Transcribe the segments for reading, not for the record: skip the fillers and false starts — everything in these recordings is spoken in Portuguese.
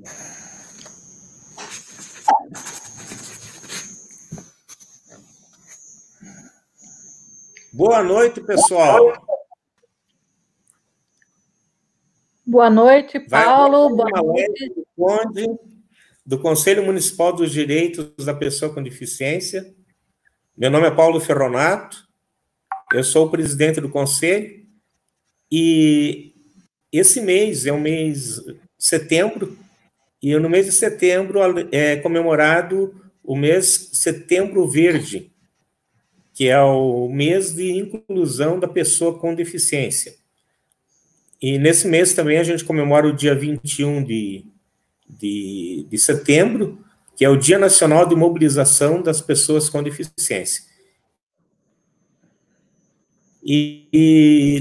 Boa noite, pessoal. Boa noite, Paulo. Boa noite. Do Conselho Municipal dos Direitos da Pessoa com Deficiência. Meu nome é Paulo Ferronato, eu sou o presidente do Conselho, e esse mês é o mês de setembro, e no mês de setembro é comemorado o mês Setembro Verde, que é o mês de inclusão da pessoa com deficiência. E nesse mês também a gente comemora o dia 21 de setembro, que é o Dia Nacional de Mobilização das Pessoas com Deficiência. E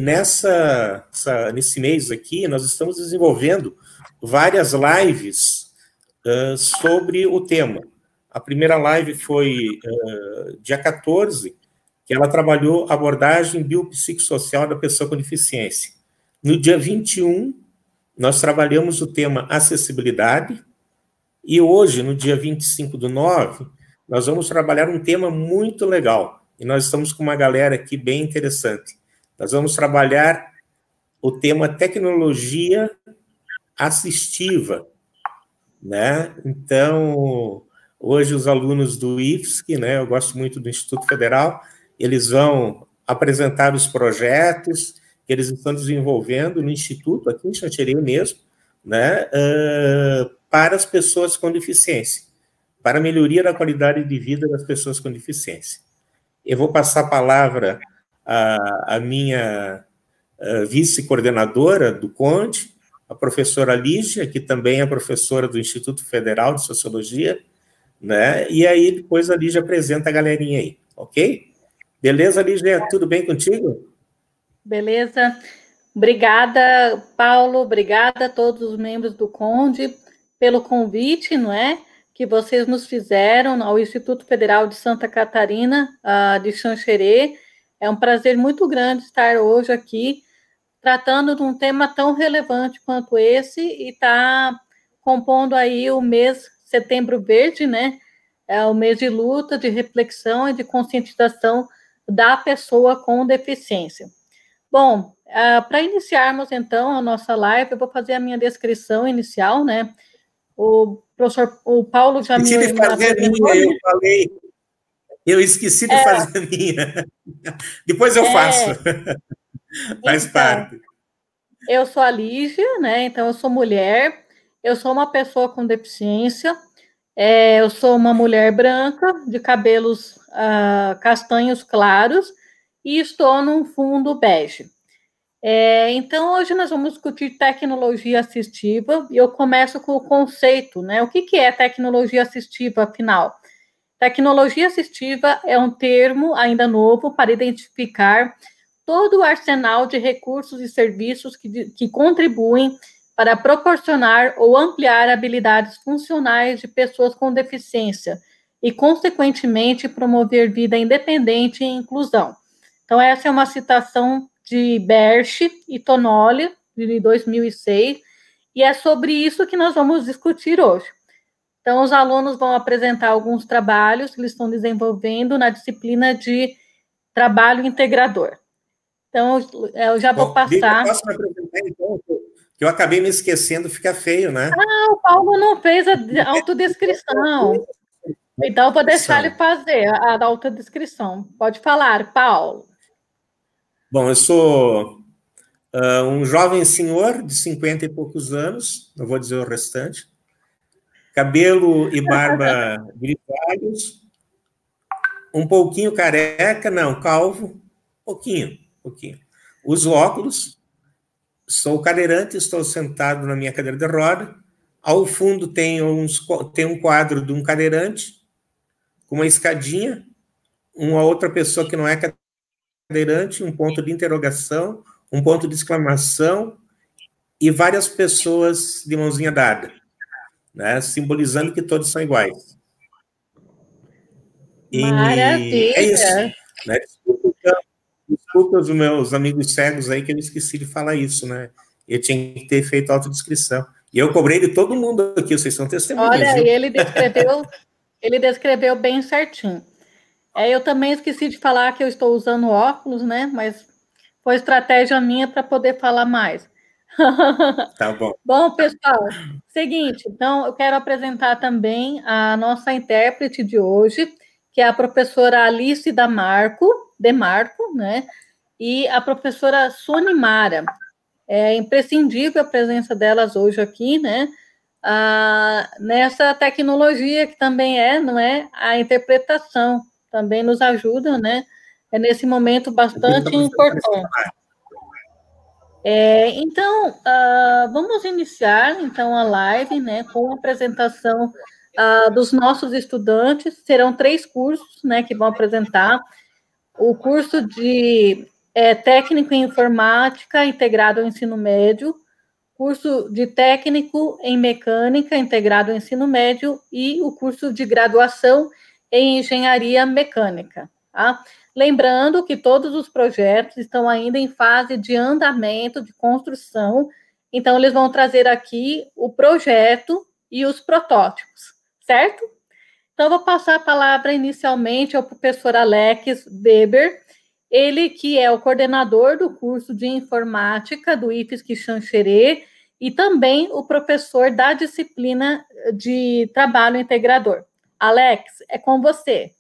nesse mês aqui, nós estamos desenvolvendo várias lives sobre o tema. A primeira live foi dia 14, que ela trabalhou a abordagem biopsicossocial da pessoa com deficiência. No dia 21, nós trabalhamos o tema acessibilidade, e hoje, no dia 25/9, nós vamos trabalhar um tema muito legal, e nós estamos com uma galera aqui bem interessante. Nós vamos trabalhar o tema tecnologia assistiva, né? Então, hoje os alunos do IFSC, né, eu gosto muito do Instituto Federal, eles vão apresentar os projetos que eles estão desenvolvendo no Instituto, aqui em Xanxerê mesmo, né, para as pessoas com deficiência, para a melhoria da qualidade de vida das pessoas com deficiência. Eu vou passar a palavra à minha vice-coordenadora do CONDE, a professora Lígia, que também é professora do Instituto Federal de Sociologia, né, e aí depois a Lígia apresenta a galerinha aí, ok? Beleza, Lígia? Tudo bem contigo? Beleza. Obrigada, Paulo, obrigada a todos os membros do CONDE pelo convite, não é, que vocês nos fizeram ao Instituto Federal de Santa Catarina, de Xanxerê. É um prazer muito grande estar hoje aqui, tratando de um tema tão relevante quanto esse, e está compondo aí o mês Setembro Verde, né, é o mês de luta, de reflexão e de conscientização da pessoa com deficiência. Bom, para iniciarmos, então, a nossa live, eu vou fazer a minha descrição inicial, né? O Paulo já me apresentou. Eu esqueci de fazer a minha. Depois eu faço. Faz parte. Eu sou a Lígia, né? Então, eu sou mulher, eu sou uma pessoa com deficiência, eu sou uma mulher branca, de cabelos castanhos claros, e estou num fundo bege. Então, hoje nós vamos discutir tecnologia assistiva, e eu começo com o conceito, né? O que é tecnologia assistiva, afinal? Tecnologia assistiva é um termo ainda novo para identificar todo o arsenal de recursos e serviços que contribuem para proporcionar ou ampliar habilidades funcionais de pessoas com deficiência e, consequentemente, promover vida independente e inclusão. Então, essa é uma citação de Berch e Tonoli, de 2006, e é sobre isso que nós vamos discutir hoje. Então, os alunos vão apresentar alguns trabalhos que eles estão desenvolvendo na disciplina de trabalho integrador. Então, eu já vou passar... Posso me apresentar, então? Que eu acabei me esquecendo, fica feio, né? O Paulo não fez a autodescrição. Então, eu vou deixar ele fazer a autodescrição. Pode falar, Paulo. Bom, eu sou um jovem senhor de 50 e poucos anos, não vou dizer o restante, cabelo e barba grisalhos, um pouquinho careca, não, calvo, pouquinho. Uso óculos, sou cadeirante, estou sentado na minha cadeira de roda, ao fundo tem um quadro de um cadeirante, com uma escadinha, uma outra pessoa que não é cadeirante, um ponto de interrogação, um ponto de exclamação e várias pessoas de mãozinha dada, né, simbolizando que todos são iguais. Maravilha! É isso. Né? Desculpa os meus amigos cegos aí que eu esqueci de falar isso, né? Eu tinha que ter feito a autodescrição. E eu cobrei de todo mundo aqui, vocês são testemunhas. Olha, viu? ele descreveu bem certinho. Eu também esqueci de falar que eu estou usando óculos, né? Mas foi estratégia minha para poder falar mais. Tá bom. Bom, pessoal, seguinte, então eu quero apresentar também a nossa intérprete de hoje, que é a professora Alice Demarco, né? E a professora Suni Mara. É imprescindível a presença delas hoje aqui, né? Nessa tecnologia que também não é? A interpretação também nos ajuda, né? É nesse momento bastante importante. Então, vamos iniciar então a live, né, com a apresentação dos nossos estudantes. Serão 3 cursos, né, que vão apresentar. O curso de técnico em informática integrado ao ensino médio, curso de técnico em mecânica integrado ao ensino médio e o curso de graduação em engenharia mecânica, tá? Lembrando que todos os projetos estão ainda em fase de andamento, de construção, então eles vão trazer aqui o projeto e os protótipos, certo? Então, eu vou passar a palavra inicialmente ao professor Alex Weber, ele que é o coordenador do curso de informática do IFSC Xanxerê e também o professor da disciplina de trabalho integrador. Alex, é com você.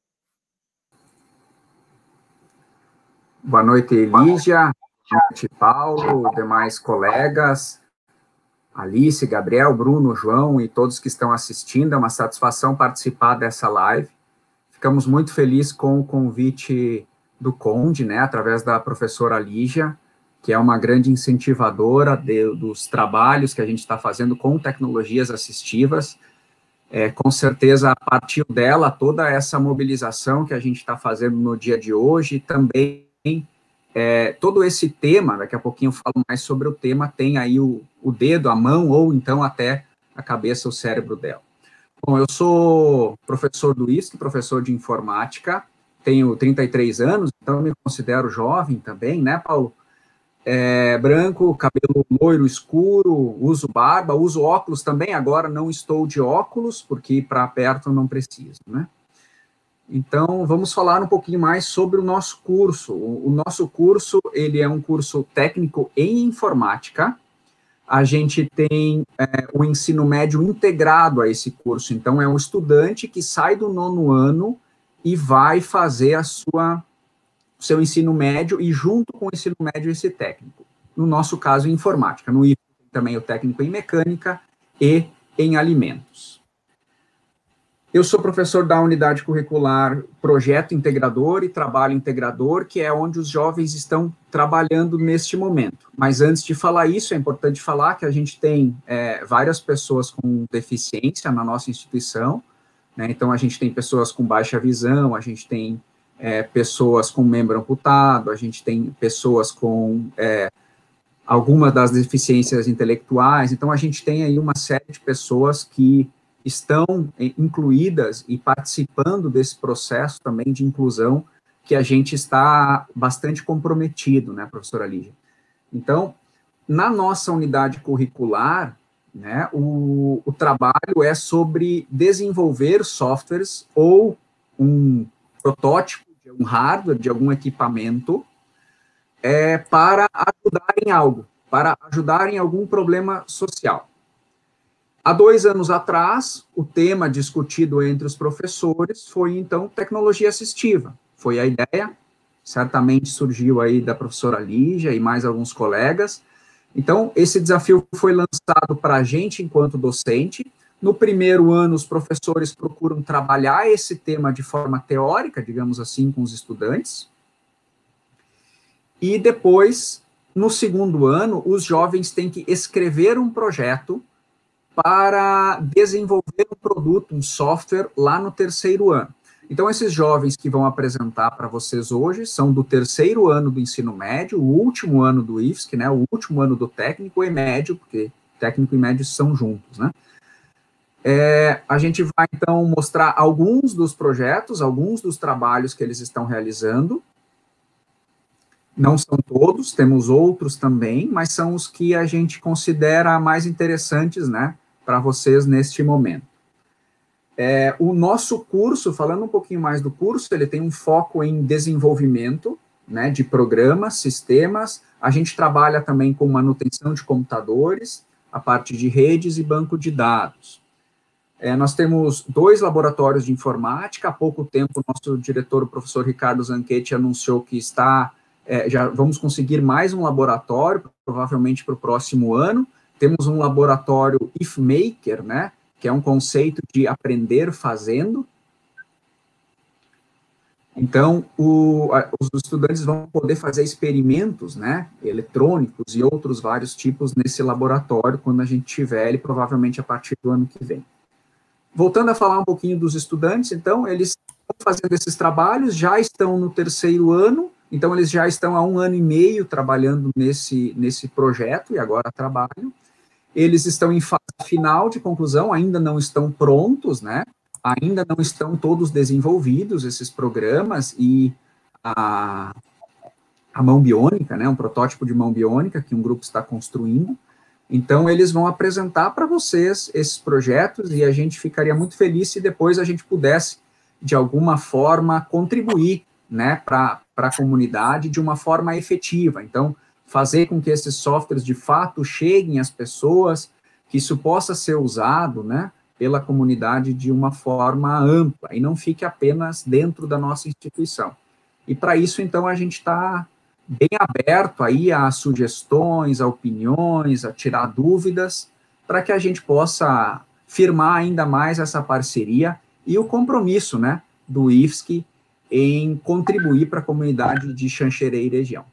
Boa noite, Elígia. Boa noite, Paulo, demais colegas, Alice, Gabriel, Bruno, João e todos que estão assistindo. É uma satisfação participar dessa live. Ficamos muito felizes com o convite do Conde, né, através da professora Lígia, que é uma grande incentivadora dos trabalhos que a gente está fazendo com tecnologias assistivas. Com certeza, a partir dela, toda essa mobilização que a gente está fazendo no dia de hoje, também todo esse tema, daqui a pouquinho eu falo mais sobre o tema, tem aí o dedo, a mão, ou então até a cabeça, o cérebro dela. Bom, eu sou professor do IFSC, professor de informática, tenho 33 anos, então me considero jovem também, né, Paulo? Branco, cabelo loiro escuro, uso barba, uso óculos também, agora não estou de óculos, porque para perto não preciso, né? Então, vamos falar um pouquinho mais sobre o nosso curso. O nosso curso, ele é um curso técnico em informática. A gente tem o ensino médio integrado a esse curso. Então, é um estudante que sai do 9º ano e vai fazer o seu ensino médio e junto com o ensino médio esse técnico. No nosso caso, em informática. No IFSC também o técnico em mecânica e em alimentos. Eu sou professor da unidade curricular Projeto Integrador e Trabalho Integrador, que é onde os jovens estão trabalhando neste momento. Mas antes de falar isso, é importante falar que a gente tem várias pessoas com deficiência na nossa instituição, né? Então, a gente tem pessoas com baixa visão, a gente tem pessoas com membro amputado, a gente tem pessoas com algumas das deficiências intelectuais, então a gente tem aí uma série de pessoas que estão incluídas e participando desse processo também de inclusão que a gente está bastante comprometido, né, professora Lígia? Então, na nossa unidade curricular, né, o trabalho é sobre desenvolver softwares ou um protótipo de um hardware, de algum equipamento, para ajudar em algo, para ajudar em algum problema social. Há 2 anos atrás, o tema discutido entre os professores foi, então, tecnologia assistiva. Foi a ideia, certamente surgiu aí da professora Lígia e mais alguns colegas. Então, esse desafio foi lançado para a gente enquanto docente. No primeiro ano, os professores procuram trabalhar esse tema de forma teórica, digamos assim, com os estudantes. E depois, no segundo ano, os jovens têm que escrever um projeto para desenvolver um produto, um software, lá no 3º ano. Então, esses jovens que vão apresentar para vocês hoje são do 3º ano do ensino médio, o último ano do IFSC, né, o último ano do técnico e médio, porque técnico e médio são juntos, né? A gente vai, então, mostrar alguns dos projetos, alguns dos trabalhos que eles estão realizando. Não são todos, temos outros também, mas são os que a gente considera mais interessantes, né, para vocês neste momento. O nosso curso, falando um pouquinho mais do curso, ele tem um foco em desenvolvimento, né, de programas, sistemas. A gente trabalha também com manutenção de computadores, a parte de redes e banco de dados. Nós temos 2 laboratórios de informática. Há pouco tempo, o nosso diretor, o professor Ricardo Zanchetti, anunciou que já vamos conseguir mais um laboratório, provavelmente para o próximo ano. Temos um laboratório IFMaker, né, que é um conceito de aprender fazendo. Então, os estudantes vão poder fazer experimentos, né, eletrônicos e outros vários tipos nesse laboratório, quando a gente tiver ele, provavelmente a partir do ano que vem. Voltando a falar um pouquinho dos estudantes, então, eles estão fazendo esses trabalhos, já estão no 3º ano, então eles já estão há 1 ano e meio trabalhando nesse projeto, e agora trabalham. Eles estão em fase final de conclusão, ainda não estão prontos, né? Ainda não estão todos desenvolvidos, esses programas, e a mão biônica, né? Um protótipo de mão biônica que um grupo está construindo. Então, eles vão apresentar para vocês esses projetos, e a gente ficaria muito feliz se depois a gente pudesse, de alguma forma, contribuir, né, para a comunidade de uma forma efetiva. Então, fazer com que esses softwares, de fato, cheguem às pessoas, que isso possa ser usado, né, pela comunidade de uma forma ampla, e não fique apenas dentro da nossa instituição. E, para isso, então, a gente está bem aberto aí a sugestões, a opiniões, a tirar dúvidas, para que a gente possa firmar ainda mais essa parceria e o compromisso, né, do IFSC em contribuir para a comunidade de Xanxerê e região.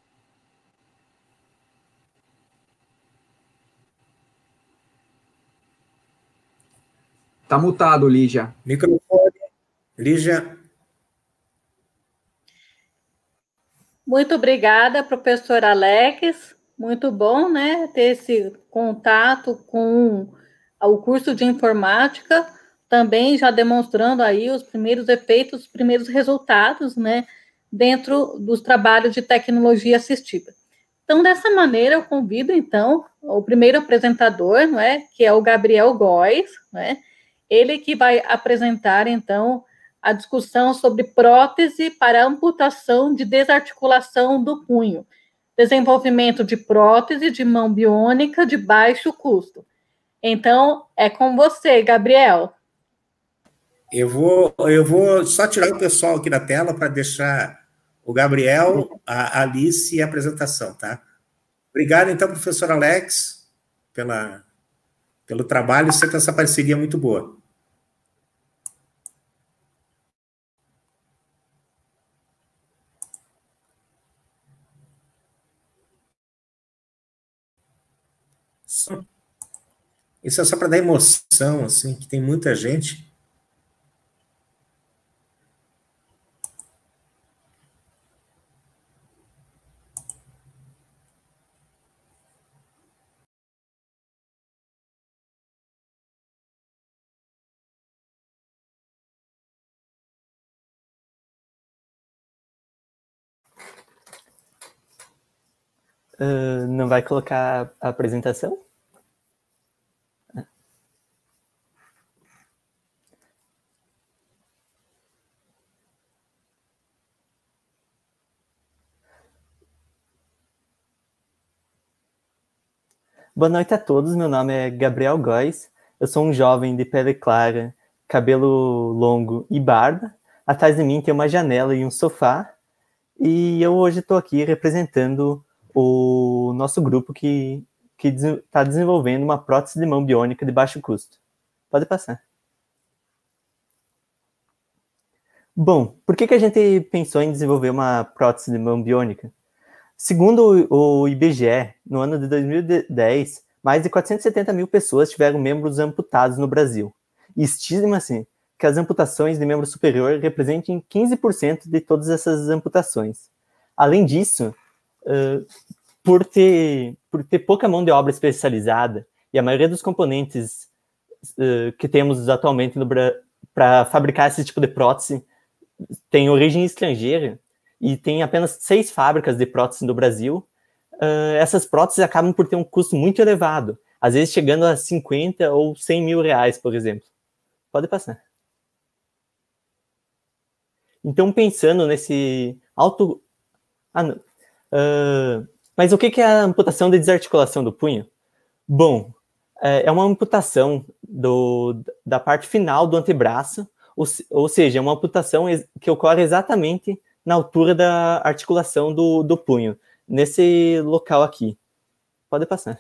Está mutado, Lígia. Microfone, Lígia. Muito obrigada, professor Alex. Muito bom, né, ter esse contato com o curso de informática, também já demonstrando aí os primeiros efeitos, os primeiros resultados, né, dentro dos trabalhos de tecnologia assistiva. Então, dessa maneira, eu convido, então, o primeiro apresentador, não é, que é o Gabriel Góes, né, ele que vai apresentar, então, a discussão sobre prótese para amputação de desarticulação do punho, desenvolvimento de prótese de mão biônica de baixo custo. Então, é com você, Gabriel. Eu vou só tirar o pessoal aqui da tela para deixar o Gabriel, a Alice e a apresentação, tá? Obrigado, então, professor Alex, pelo trabalho, sempre essa parceria muito boa. Isso é só para dar emoção, assim, que tem muita gente. Não vai colocar a apresentação? Boa noite a todos, meu nome é Gabriel Góes, eu sou um jovem de pele clara, cabelo longo e barba. Atrás de mim tem uma janela e um sofá, e eu hoje estou aqui representando o nosso grupo que está desenvolvendo uma prótese de mão biônica de baixo custo. Pode passar. Bom, por que a gente pensou em desenvolver uma prótese de mão biônica? Segundo o IBGE, no ano de 2010, mais de 470 mil pessoas tiveram membros amputados no Brasil. E estima-se que as amputações de membro superior representem 15% de todas essas amputações. Além disso, por ter pouca mão de obra especializada e a maioria dos componentes que temos atualmente para fabricar esse tipo de prótese tem origem estrangeira, e tem apenas 6 fábricas de prótese no Brasil, essas próteses acabam por ter um custo muito elevado, às vezes chegando a 50 ou 100 mil reais, por exemplo. Pode passar. Então, pensando nesse alto... mas o que é a amputação de desarticulação do punho? Bom, é uma amputação da parte final do antebraço, ou seja, é uma amputação que ocorre exatamente na altura da articulação do punho, nesse local aqui. Pode passar.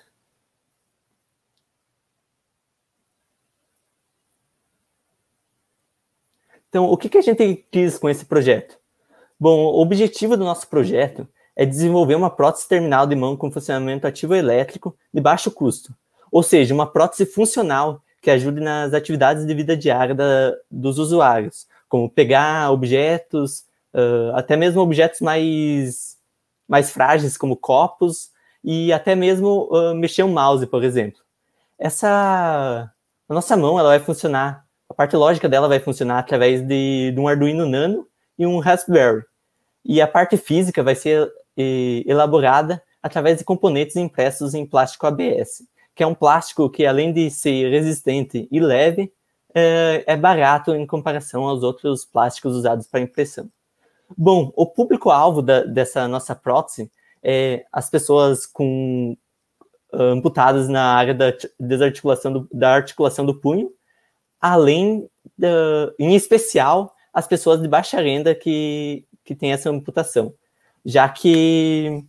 Então, o que a gente quis com esse projeto? Bom, o objetivo do nosso projeto é desenvolver uma prótese terminal de mão com funcionamento ativo elétrico de baixo custo, ou seja, uma prótese funcional que ajude nas atividades de vida diária dos usuários, como pegar objetos, até mesmo objetos mais frágeis, como copos, e até mesmo mexer um mouse, por exemplo. A nossa mão ela vai funcionar, a parte lógica dela vai funcionar através de um Arduino Nano e um Raspberry. E a parte física vai ser elaborada através de componentes impressos em plástico ABS, que é um plástico que, além de ser resistente e leve, é barato em comparação aos outros plásticos usados para impressão. Bom, o público-alvo dessa nossa prótese é as pessoas amputadas na área da desarticulação da articulação do punho, além, em especial, as pessoas de baixa renda que têm essa amputação, já que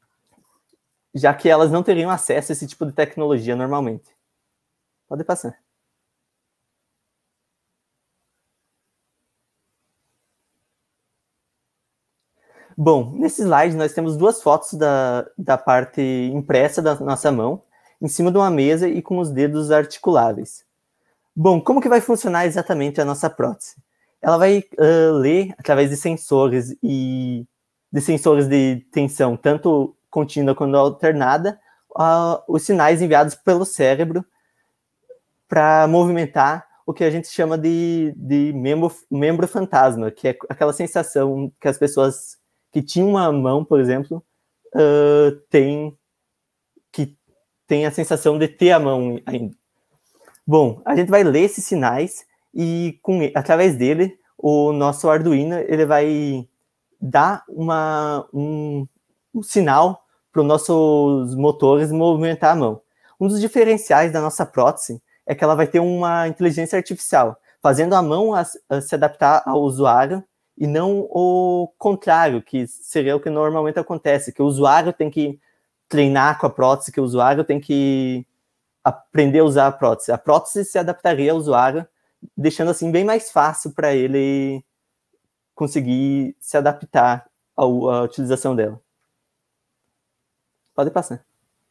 elas não teriam acesso a esse tipo de tecnologia normalmente. Pode passar. Bom, nesse slide nós temos 2 fotos da parte impressa da nossa mão, em cima de uma mesa e com os dedos articuláveis. Bom, como que vai funcionar exatamente a nossa prótese? Ela vai ler, através de sensores de tensão, tanto contínua quanto alternada, os sinais enviados pelo cérebro para movimentar o que a gente chama de membro fantasma, que é aquela sensação que as pessoas que tinham uma mão, por exemplo, têm a sensação de ter a mão ainda. Bom, a gente vai ler esses sinais e, através dele, o nosso Arduino ele vai dar um sinal para os nossos motores movimentar a mão. Um dos diferenciais da nossa prótese é que ela vai ter uma inteligência artificial, fazendo a mão se adaptar ao usuário e não o contrário, que seria o que normalmente acontece, que o usuário tem que treinar com a prótese, que o usuário tem que aprender a usar a prótese. A prótese se adaptaria ao usuário, deixando assim bem mais fácil para ele conseguir se adaptar à utilização dela. Pode passar.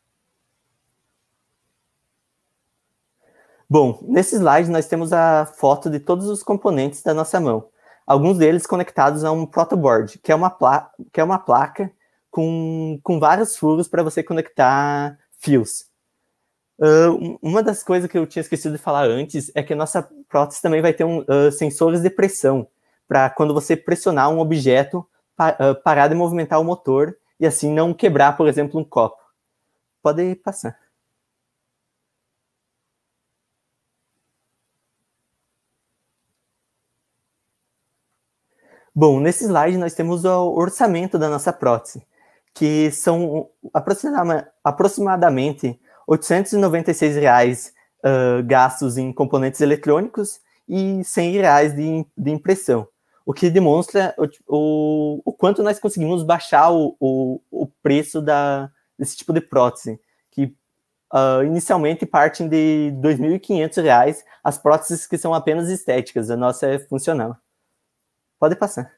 Bom, nesse slide nós temos a foto de todos os componentes da nossa mão. Alguns deles conectados a um protoboard, que é uma placa com vários furos para você conectar fios. Uma das coisas que eu tinha esquecido de falar antes é que a nossa prótese também vai ter sensores de pressão, para quando você pressionar um objeto, parar de movimentar o motor e assim não quebrar, por exemplo, um copo. Pode passar. Bom, nesse slide nós temos o orçamento da nossa prótese, que são aproximadamente R$ 896 gastos em componentes eletrônicos e R$ 100 de impressão, o que demonstra o quanto nós conseguimos baixar o preço desse tipo de prótese, que inicialmente partem de R$ 2.500 as próteses que são apenas estéticas, a nossa é funcional. Pode passar.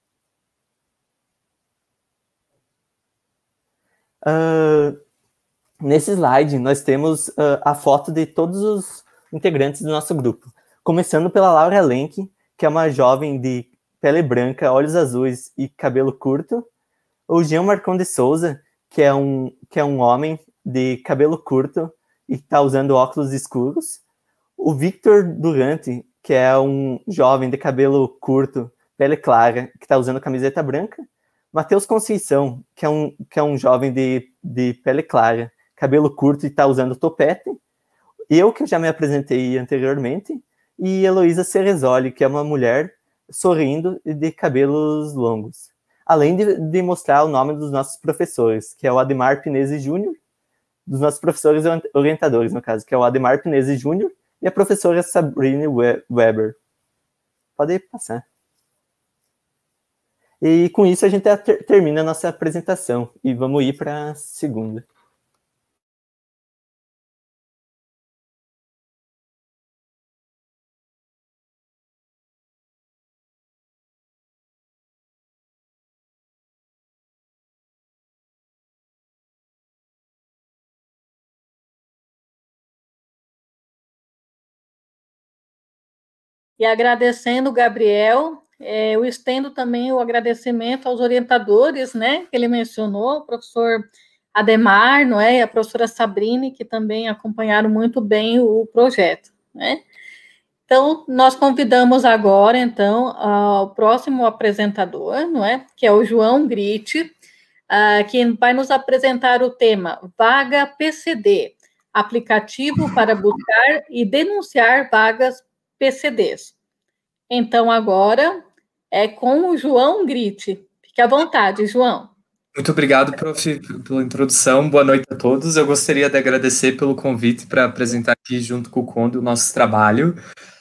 Nesse slide, nós temos a foto de todos os integrantes do nosso grupo. Começando pela Laura Lenk, que é uma jovem de pele branca, olhos azuis e cabelo curto. O Jean Marcon de Souza, que é um homem de cabelo curto e está usando óculos escuros. O Victor Durante, que é um jovem de cabelo curto, pele clara, que está usando camiseta branca. Matheus Conceição, que é um jovem de pele clara, cabelo curto e está usando topete. Eu, que já me apresentei anteriormente. E Heloísa Cerezoli, que é uma mulher sorrindo e de cabelos longos. Além de mostrar o nome dos nossos professores, que é o Ademar Pinese Júnior, dos nossos professores orientadores, no caso, que é o Ademar Pinese Júnior e a professora Sabrine Weber. Pode passar. E com isso a gente termina a nossa apresentação e vamos ir para a segunda. E agradecendo o Gabriel, eu estendo também o agradecimento aos orientadores, né, que ele mencionou, o professor Ademar, não é, e a professora Sabrine, que também acompanharam muito bem o projeto, né. Então, nós convidamos agora, então, o próximo apresentador, não é, que é o João Gritti, que vai nos apresentar o tema Vaga PCD, aplicativo para buscar e denunciar vagas PCDs. Então, agora é com o João Gritti. Fique à vontade, João. Muito obrigado, prof, pela introdução. Boa noite a todos. Eu gostaria de agradecer pelo convite para apresentar aqui, junto com o Conde, o nosso trabalho.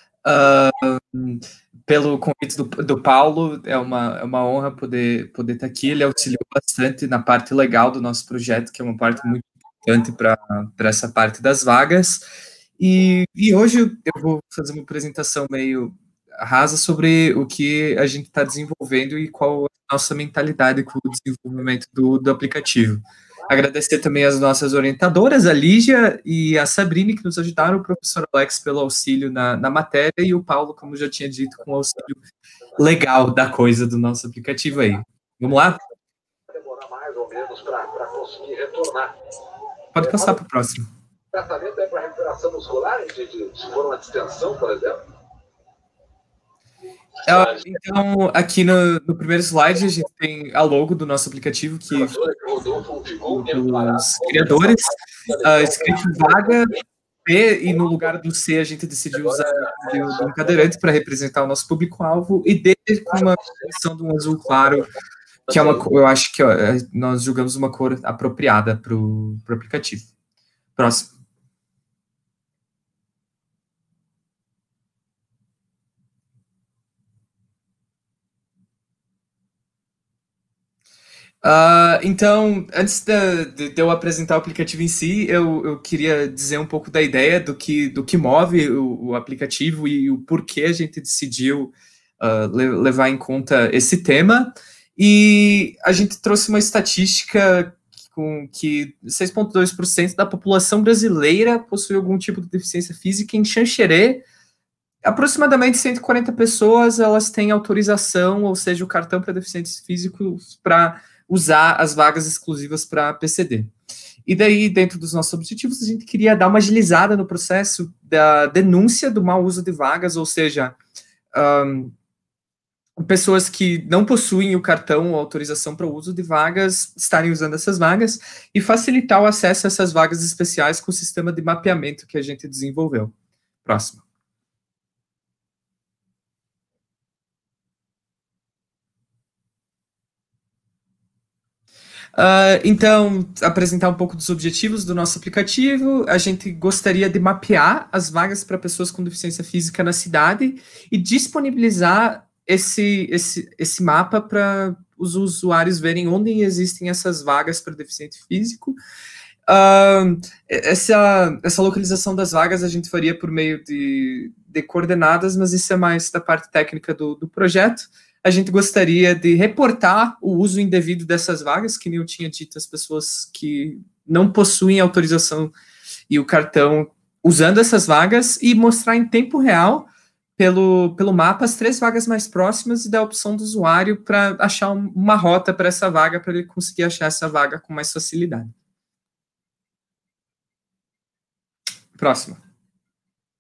Pelo convite do Paulo, é uma honra poder estar aqui. Ele auxiliou bastante na parte legal do nosso projeto, que é uma parte muito importante para essa parte das vagas. E hoje eu vou fazer uma apresentação meio rasa sobre o que a gente está desenvolvendo e qual a nossa mentalidade com o desenvolvimento do aplicativo. Agradecer também as nossas orientadoras, a Lígia e a Sabrine, que nos ajudaram, o professor Alex pelo auxílio na matéria, e o Paulo, como já tinha dito, com o auxílio legal da coisa do nosso aplicativo aí. Vamos lá? Demorar mais ou menos para conseguir retornar. Pode passar para o próximo. O tratamento é para recuperação muscular, se for uma distensão, por exemplo? Então, aqui no primeiro slide, a gente tem a logo do nosso aplicativo, que pelos criadores, escrito vaga, P, e no lugar do C a gente decidiu usar um cadeirante para representar o nosso público-alvo, e D com uma combinação de um azul claro, que é uma cor, eu acho que nós julgamos uma cor apropriada para o aplicativo. Próximo. Então, antes de eu apresentar o aplicativo em si, eu queria dizer um pouco da ideia do que move o aplicativo e o porquê a gente decidiu levar em conta esse tema. E a gente trouxe uma estatística com que 6,2% da população brasileira possui algum tipo de deficiência física. Em Xanxerê, aproximadamente 140 pessoas elas têm autorização, ou seja, o cartão para deficientes físicos, para usar as vagas exclusivas para PCD. E daí, dentro dos nossos objetivos, a gente queria dar uma agilizada no processo da denúncia do mau uso de vagas, ou seja, pessoas que não possuem o cartão ou autorização para o uso de vagas estarem usando essas vagas e facilitar o acesso a essas vagas especiais com o sistema de mapeamento que a gente desenvolveu. Próximo. Então, apresentar um pouco dos objetivos do nosso aplicativo. A gente gostaria de mapear as vagas para pessoas com deficiência física na cidade e disponibilizar esse mapa para os usuários verem onde existem essas vagas para deficiente físico. Essa localização das vagas a gente faria por meio de coordenadas, mas isso é mais da parte técnica do projeto. A gente gostaria de reportar o uso indevido dessas vagas, que nem eu tinha dito, as pessoas que não possuem autorização e o cartão usando essas vagas, e mostrar em tempo real, pelo mapa, as 3 vagas mais próximas e dar a opção do usuário para achar uma rota para essa vaga, para ele conseguir achar essa vaga com mais facilidade. Próximo.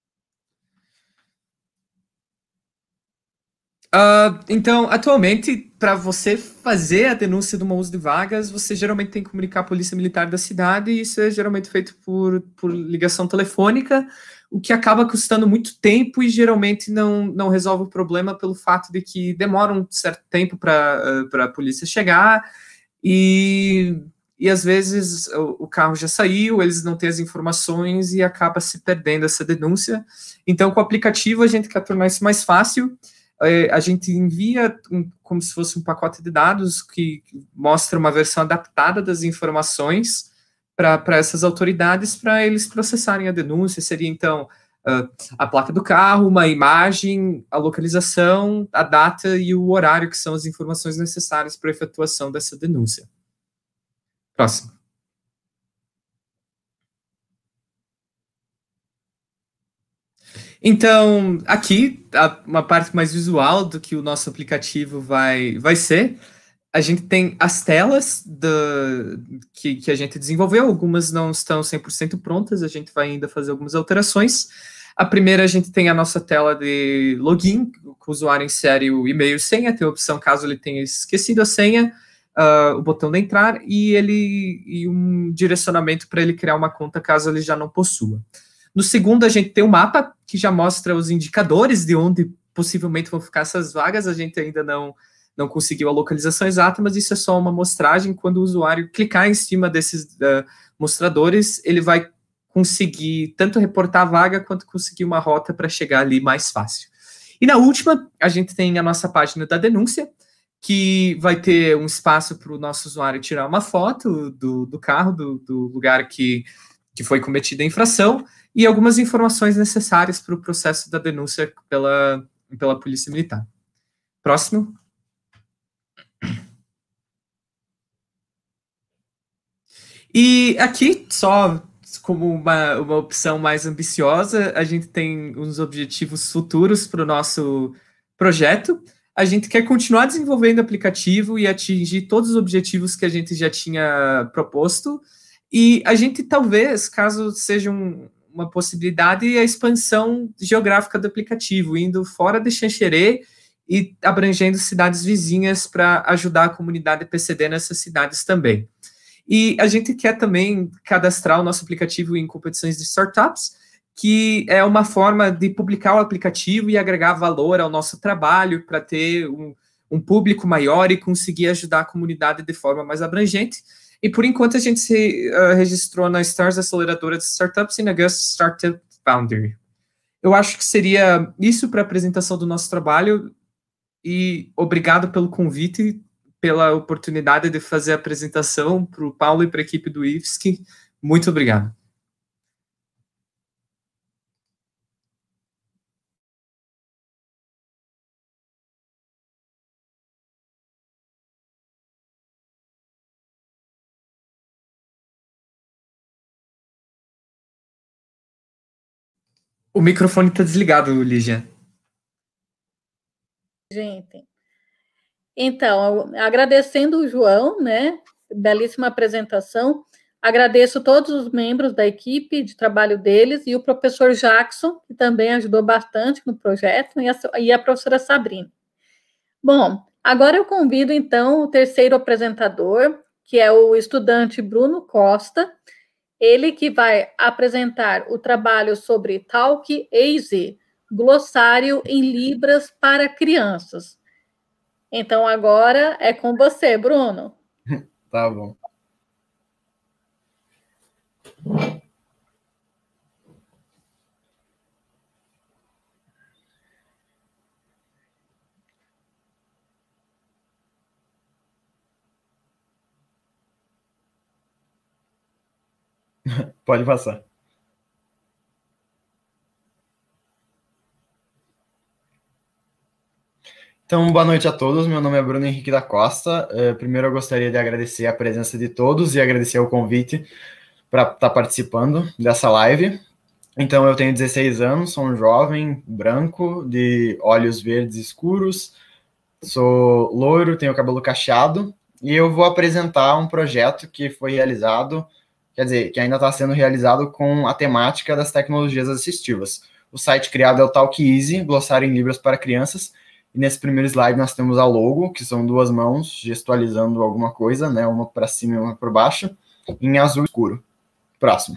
Então, atualmente, para você fazer a denúncia do mau uso de vagas, você geralmente tem que comunicar a polícia militar da cidade, e isso é geralmente feito por ligação telefônica, o que acaba custando muito tempo e geralmente não resolve o problema pelo fato de que demora um certo tempo para a polícia chegar, e às vezes o carro já saiu, eles não têm as informações e acaba se perdendo essa denúncia. Então, com o aplicativo, a gente quer tornar isso mais fácil. A gente envia como se fosse um pacote de dados que mostra uma versão adaptada das informações para essas autoridades, para eles processarem a denúncia. Seria, então, a placa do carro, uma imagem, a localização, a data e o horário, que são as informações necessárias para a efetuação dessa denúncia. Próximo. Então, aqui, uma parte mais visual do que o nosso aplicativo vai ser. A gente tem as telas que a gente desenvolveu, algumas não estão 100% prontas, a gente vai ainda fazer algumas alterações. A primeira, a gente tem a nossa tela de login, com o usuário insere o e-mail e senha, tem a opção caso ele tenha esquecido a senha, o botão de entrar e um direcionamento para ele criar uma conta caso ele já não possua. No segundo, a gente tem um mapa que já mostra os indicadores de onde possivelmente vão ficar essas vagas. A gente ainda não conseguiu a localização exata, mas isso é só uma amostragem. Quando o usuário clicar em cima desses mostradores, ele vai conseguir tanto reportar a vaga quanto conseguir uma rota para chegar ali mais fácil. E na última, a gente tem a nossa página da denúncia, que vai ter um espaço para o nosso usuário tirar uma foto do carro, do lugar que foi cometida a infração, e algumas informações necessárias para o processo da denúncia pela Polícia Militar. Próximo. E aqui, só como uma opção mais ambiciosa, a gente tem uns objetivos futuros para o nosso projeto. A gente quer continuar desenvolvendo o aplicativo e atingir todos os objetivos que a gente já tinha proposto, e a gente talvez, caso seja uma possibilidade, a expansão geográfica do aplicativo, indo fora de Xanxerê e abrangendo cidades vizinhas para ajudar a comunidade PCD nessas cidades também. E a gente quer também cadastrar o nosso aplicativo em competições de startups, que é uma forma de publicar o aplicativo e agregar valor ao nosso trabalho para ter um público maior e conseguir ajudar a comunidade de forma mais abrangente. E, por enquanto, a gente se registrou na Stars Aceleradora de Startups e na Gus Startup Foundry. Eu acho que seria isso para a apresentação do nosso trabalho, e obrigado pelo convite, pela oportunidade de fazer a apresentação para o Paulo e para a equipe do IFSC. Muito obrigado. O microfone está desligado, Lígia. Gente, então, agradecendo o João, né, belíssima apresentação, agradeço todos os membros da equipe de trabalho deles e o professor Jackson, que também ajudou bastante no projeto, e a professora Sabrina. Bom, agora eu convido, então, o terceiro apresentador, que é o estudante Bruno Costa, ele que vai apresentar o trabalho sobre Talk AZ, glossário em Libras para crianças. Então, agora é com você, Bruno. Tá bom. Pode passar. Então, boa noite a todos. Meu nome é Bruno Henrique da Costa. Primeiro, eu gostaria de agradecer a presença de todos e agradecer o convite para estar participando dessa live. Então, eu tenho 16 anos, sou um jovem branco, de olhos verdes escuros, sou loiro, tenho cabelo cacheado, e eu vou apresentar um projeto que foi realizado, quer dizer, que ainda está sendo realizado com a temática das tecnologias assistivas. O site criado é o Talk Easy, glossário em Libras para crianças, e E nesse primeiro slide nós temos a logo, que são duas mãos gestualizando alguma coisa, né? Uma para cima e uma para baixo, em azul escuro. Próximo.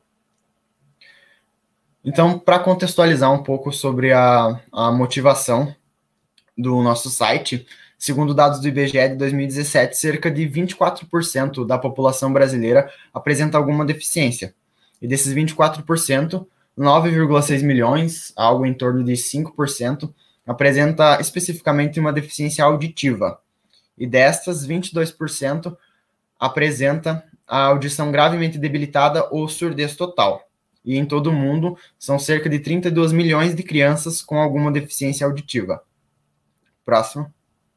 Então, para contextualizar um pouco sobre a motivação do nosso site, segundo dados do IBGE de 2017, cerca de 24% da população brasileira apresenta alguma deficiência. E desses 24%, 9,6 milhões, algo em torno de 5%, apresenta especificamente uma deficiência auditiva. E destas, 22% apresenta a audição gravemente debilitada ou surdez total. E em todo o mundo, são cerca de 32 milhões de crianças com alguma deficiência auditiva. Próximo.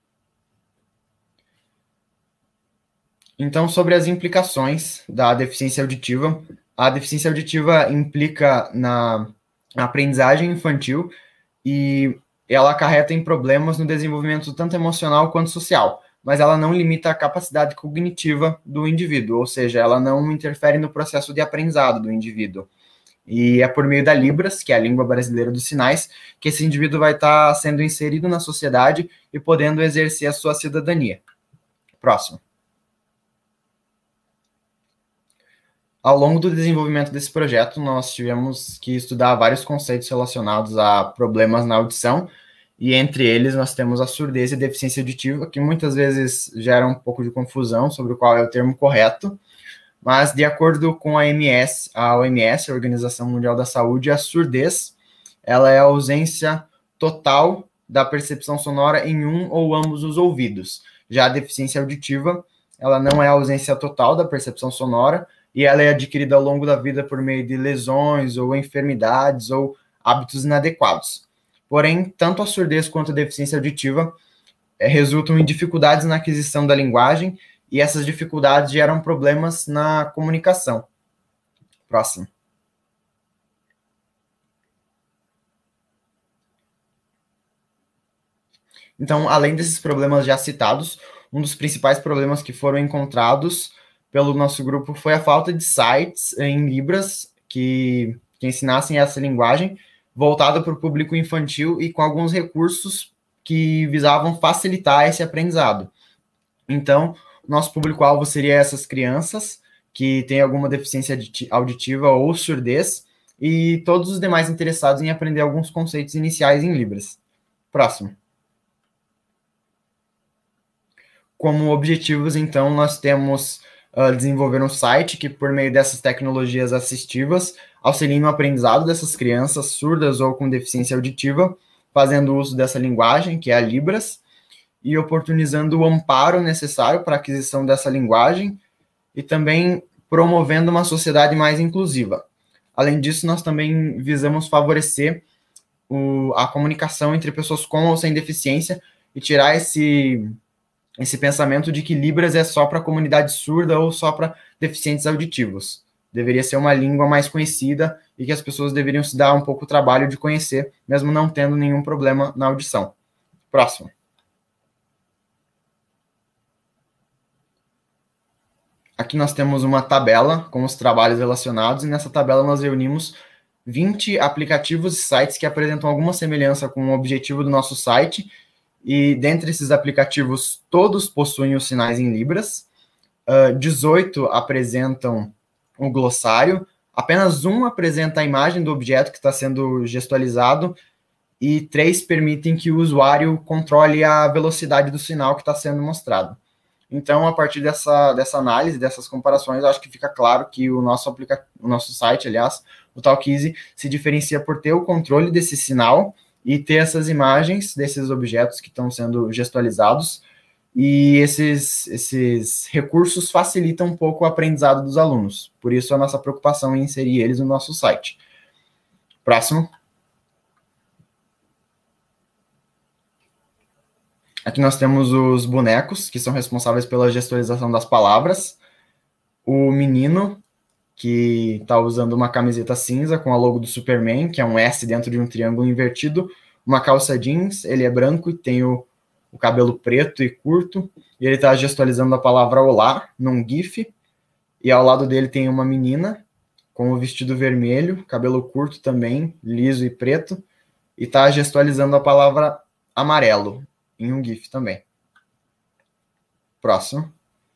Então, sobre as implicações da deficiência auditiva, a deficiência auditiva implica na aprendizagem infantil e ela acarreta em problemas no desenvolvimento tanto emocional quanto social, mas ela não limita a capacidade cognitiva do indivíduo, ou seja, ela não interfere no processo de aprendizado do indivíduo. E é por meio da Libras, que é a língua brasileira dos sinais, que esse indivíduo vai estar sendo inserido na sociedade e podendo exercer a sua cidadania. Próximo. Ao longo do desenvolvimento desse projeto, nós tivemos que estudar vários conceitos relacionados a problemas na audição, e entre eles nós temos a surdez e a deficiência auditiva, que muitas vezes gera um pouco de confusão sobre qual é o termo correto, mas de acordo com a OMS, a Organização Mundial da Saúde, a surdez ela é a ausência total da percepção sonora em um ou ambos os ouvidos. Já a deficiência auditiva, ela não é a ausência total da percepção sonora, e ela é adquirida ao longo da vida por meio de lesões ou enfermidades ou hábitos inadequados. Porém, tanto a surdez quanto a deficiência auditiva resultam em dificuldades na aquisição da linguagem, e essas dificuldades geram problemas na comunicação. Próximo. Então, além desses problemas já citados, um dos principais problemas que foram encontrados pelo nosso grupo foi a falta de sites em Libras que ensinassem essa linguagem, voltada para o público infantil e com alguns recursos que visavam facilitar esse aprendizado. Então, nosso público-alvo seria essas crianças que têm alguma deficiência auditiva ou surdez e todos os demais interessados em aprender alguns conceitos iniciais em Libras. Próximo. Como objetivos, então, nós temos desenvolver um site que, por meio dessas tecnologias assistivas, auxilie no aprendizado dessas crianças surdas ou com deficiência auditiva, fazendo uso dessa linguagem, que é a Libras, e oportunizando o amparo necessário para a aquisição dessa linguagem e também promovendo uma sociedade mais inclusiva. Além disso, nós também visamos favorecer a comunicação entre pessoas com ou sem deficiência e tirar esse pensamento de que Libras é só para a comunidade surda ou só para deficientes auditivos. Deveria ser uma língua mais conhecida e que as pessoas deveriam se dar um pouco o trabalho de conhecer, mesmo não tendo nenhum problema na audição. Próximo. Aqui nós temos uma tabela com os trabalhos relacionados, e nessa tabela nós reunimos 20 aplicativos e sites que apresentam alguma semelhança com o objetivo do nosso site, e dentre esses aplicativos, todos possuem os sinais em Libras, 18 apresentam o glossário, apenas um apresenta a imagem do objeto que está sendo gestualizado, e 3 permitem que o usuário controle a velocidade do sinal que está sendo mostrado. Então, a partir dessa análise, dessas comparações, eu acho que fica claro que o nosso site, aliás, o Talkizi, se diferencia por ter o controle desse sinal e ter essas imagens desses objetos que estão sendo gestualizados, e esses recursos facilitam um pouco o aprendizado dos alunos. Por isso, a nossa preocupação em inserir eles no nosso site. Próximo. Aqui nós temos os bonecos, que são responsáveis pela gestualização das palavras. O menino, que está usando uma camiseta cinza com a logo do Superman, que é um S dentro de um triângulo invertido. Uma calça jeans, ele é branco e tem o cabelo preto e curto. E ele está gestualizando a palavra olá, num GIF. E ao lado dele tem uma menina, com o vestido vermelho, cabelo curto também, liso e preto. E está gestualizando a palavra amarelo, em um GIF também. Próximo.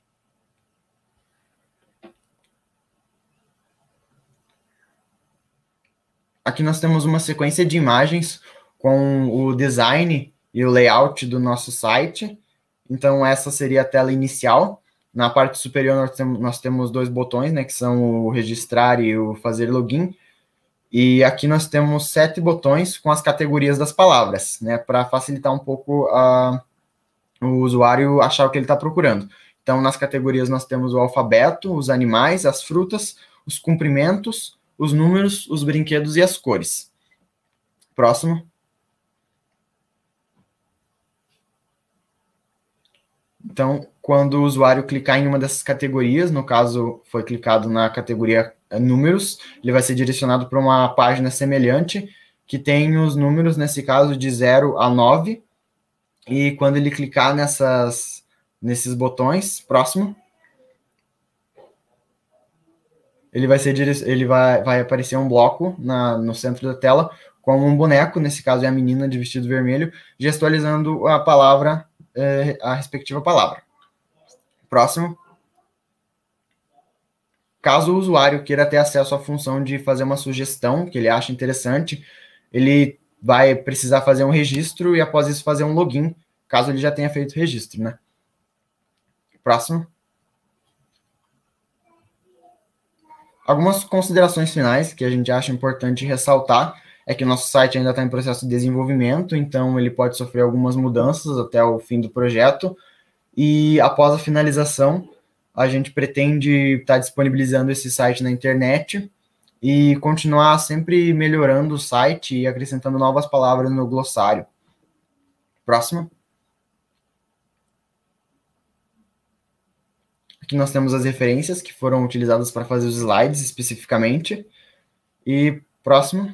Aqui nós temos uma sequência de imagens com o design e o layout do nosso site. Então, essa seria a tela inicial. Na parte superior, nós temos 2 botões, né, que são o registrar e o fazer login. E aqui nós temos 7 botões com as categorias das palavras, né, para facilitar um pouco o usuário achar o que ele está procurando. Então, nas categorias nós temos o alfabeto, os animais, as frutas, os comprimentos, os números, os brinquedos e as cores. Próximo. Então, quando o usuário clicar em uma dessas categorias, no caso, foi clicado na categoria números, ele vai ser direcionado para uma página semelhante, que tem os números, nesse caso, de 0 a 9, e quando ele clicar nesses botões, próximo, vai aparecer um bloco no centro da tela, com um boneco, nesse caso é a menina de vestido vermelho, gestualizando a palavra, a respectiva palavra. Próximo. Caso o usuário queira ter acesso à função de fazer uma sugestão que ele acha interessante, ele vai precisar fazer um registro e após isso fazer um login, caso ele já tenha feito o registro, né? Próximo. Algumas considerações finais que a gente acha importante ressaltar é que o nosso site ainda está em processo de desenvolvimento, então ele pode sofrer algumas mudanças até o fim do projeto, e após a finalização, a gente pretende estar disponibilizando esse site na internet e continuar sempre melhorando o site e acrescentando novas palavras no glossário. Próximo. Aqui nós temos as referências que foram utilizadas para fazer os slides especificamente. E próximo.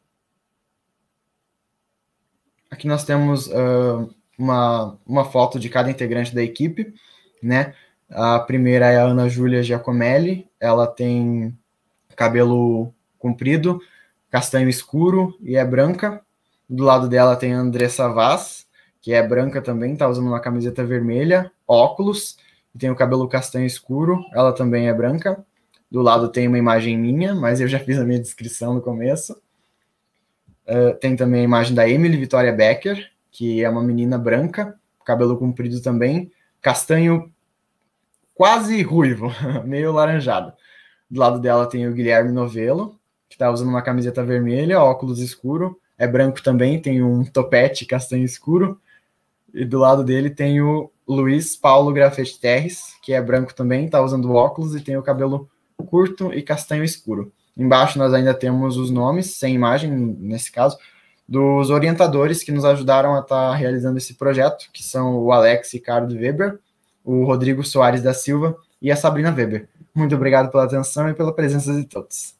Aqui nós temos uma foto de cada integrante da equipe, né? A primeira é a Ana Júlia Giacomelli, ela tem cabelo comprido, castanho escuro e é branca. Do lado dela tem a Andressa Vaz, que é branca também, está usando uma camiseta vermelha, óculos, e tem o cabelo castanho escuro, ela também é branca. Do lado tem uma imagem minha, mas eu já fiz a minha descrição no começo. Tem também a imagem da Emily Vitória Becker, que é uma menina branca, cabelo comprido também, castanho quase ruivo, meio laranjado. Do lado dela tem o Guilherme Novello, que está usando uma camiseta vermelha, óculos escuro, é branco também, tem um topete castanho escuro. E do lado dele tem o Luiz Paulo Grafete Terres, que é branco também, está usando óculos e tem o cabelo curto e castanho escuro. Embaixo nós ainda temos os nomes, sem imagem, nesse caso, dos orientadores que nos ajudaram a estar realizando esse projeto, que são o Alex Ricardo Weber, o Rodrigo Soares da Silva e a Sabrina Weber. Muito obrigado pela atenção e pela presença de todos.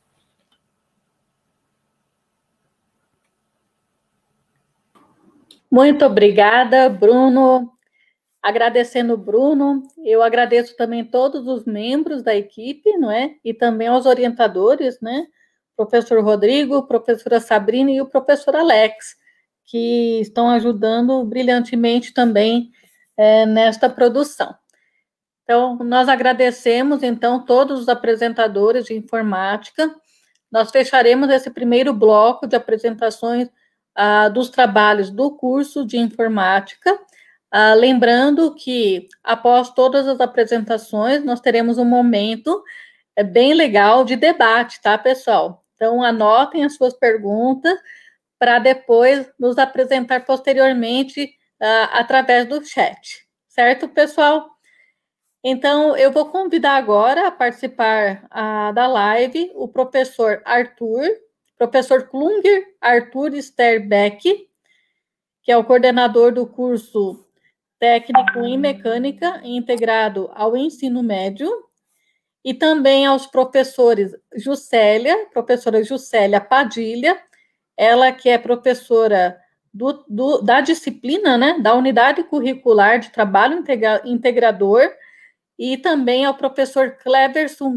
Muito obrigada, Bruno. Agradecendo o Bruno, eu agradeço também todos os membros da equipe, não é? E também aos orientadores, né? Professor Rodrigo, professora Sabrina e o professor Alex, que estão ajudando brilhantemente também nesta produção. Então, nós agradecemos, então, todos os apresentadores de informática. Nós fecharemos esse primeiro bloco de apresentações dos trabalhos do curso de informática. Lembrando que, após todas as apresentações, nós teremos um momento bem legal de debate, tá, pessoal? Então, anotem as suas perguntas para depois nos apresentar posteriormente através do chat. Certo, pessoal? Então, eu vou convidar agora a participar da live o professor professor Klunger Arthur Sterbeck, que é o coordenador do curso técnico em mecânica integrado ao ensino médio, e também aos professores professora Juscelia Padilha, ela que é professora da disciplina, né, da unidade curricular de trabalho integrador, e também ao professor Cleverson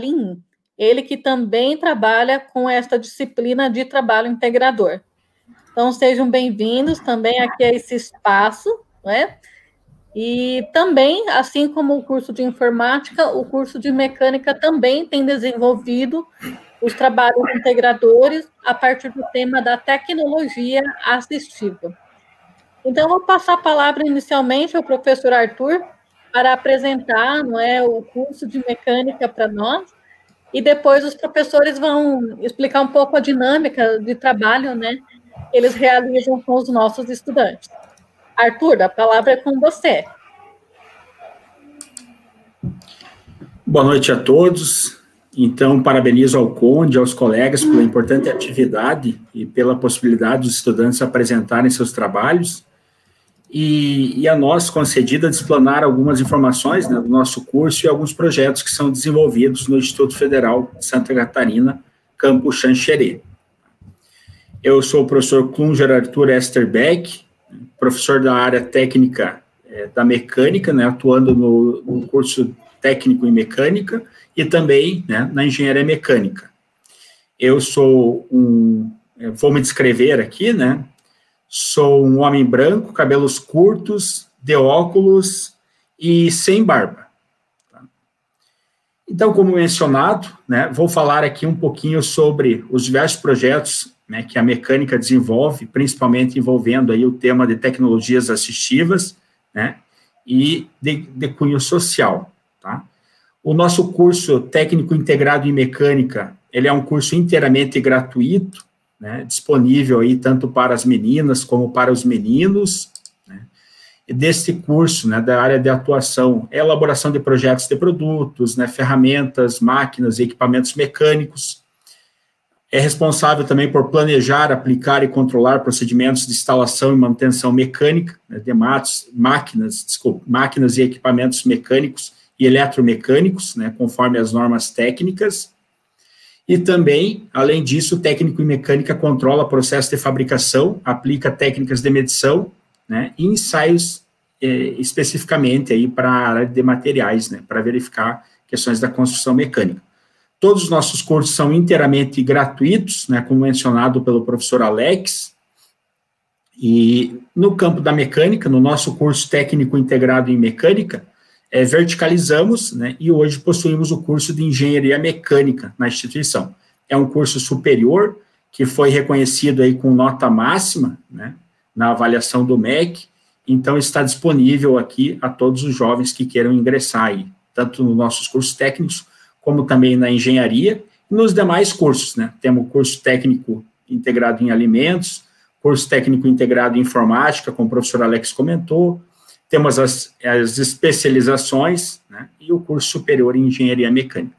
Guadalin, ele que também trabalha com esta disciplina de trabalho integrador. Então, sejam bem-vindos também aqui a esse espaço, né? E também, assim como o curso de informática, o curso de mecânica também tem desenvolvido os trabalhos integradores a partir do tema da tecnologia assistiva. Então, eu vou passar a palavra inicialmente ao professor Arthur para apresentar, não é, o curso de mecânica para nós, e depois os professores vão explicar um pouco a dinâmica de trabalho, né, que eles realizam com os nossos estudantes. Arthur, a palavra é com você. Boa noite a todos. Então, parabenizo ao Conde, aos colegas pela importante atividade e pela possibilidade dos estudantes apresentarem seus trabalhos e a nós concedida de explanar algumas informações, né, do nosso curso e alguns projetos que são desenvolvidos no Instituto Federal de Santa Catarina, Campus Xanxerê. Eu sou o professor Klunger Arthur Esterbeck, professor da área técnica da mecânica, né, atuando no curso técnico em mecânica e também, né, na engenharia mecânica. Eu sou vou me descrever aqui, né, sou um homem branco, cabelos curtos, de óculos e sem barba. Então, como mencionado, né, vou falar aqui um pouquinho sobre os diversos projetos, né, que a mecânica desenvolve, principalmente envolvendo aí o tema de tecnologias assistivas, né, e de cunho social, tá? O nosso curso técnico integrado em mecânica, ele é um curso inteiramente gratuito, né, disponível aí tanto para as meninas como para os meninos, né, e desse curso, né, da área de atuação, é elaboração de projetos de produtos, né, ferramentas, máquinas e equipamentos mecânicos, é responsável também por planejar, aplicar e controlar procedimentos de instalação e manutenção mecânica, né, de máquinas e equipamentos mecânicos e eletromecânicos, né, conforme as normas técnicas. E também, além disso, o técnico em mecânica controla o processo de fabricação, aplica técnicas de medição, né, e ensaios especificamente aí para a área de materiais, né, para verificar questões da construção mecânica. Todos os nossos cursos são inteiramente gratuitos, né, como mencionado pelo professor Alex, e no campo da mecânica, no nosso curso técnico integrado em mecânica, verticalizamos, né, e hoje possuímos o curso de engenharia mecânica na instituição. É um curso superior, que foi reconhecido aí com nota máxima, né, na avaliação do MEC, então está disponível aqui a todos os jovens que queiram ingressar aí, tanto nos nossos cursos técnicos, como também na engenharia, e nos demais cursos, né, temos o curso técnico integrado em alimentos, curso técnico integrado em informática, como o professor Alex comentou, temos as especializações, né, e o curso superior em engenharia mecânica.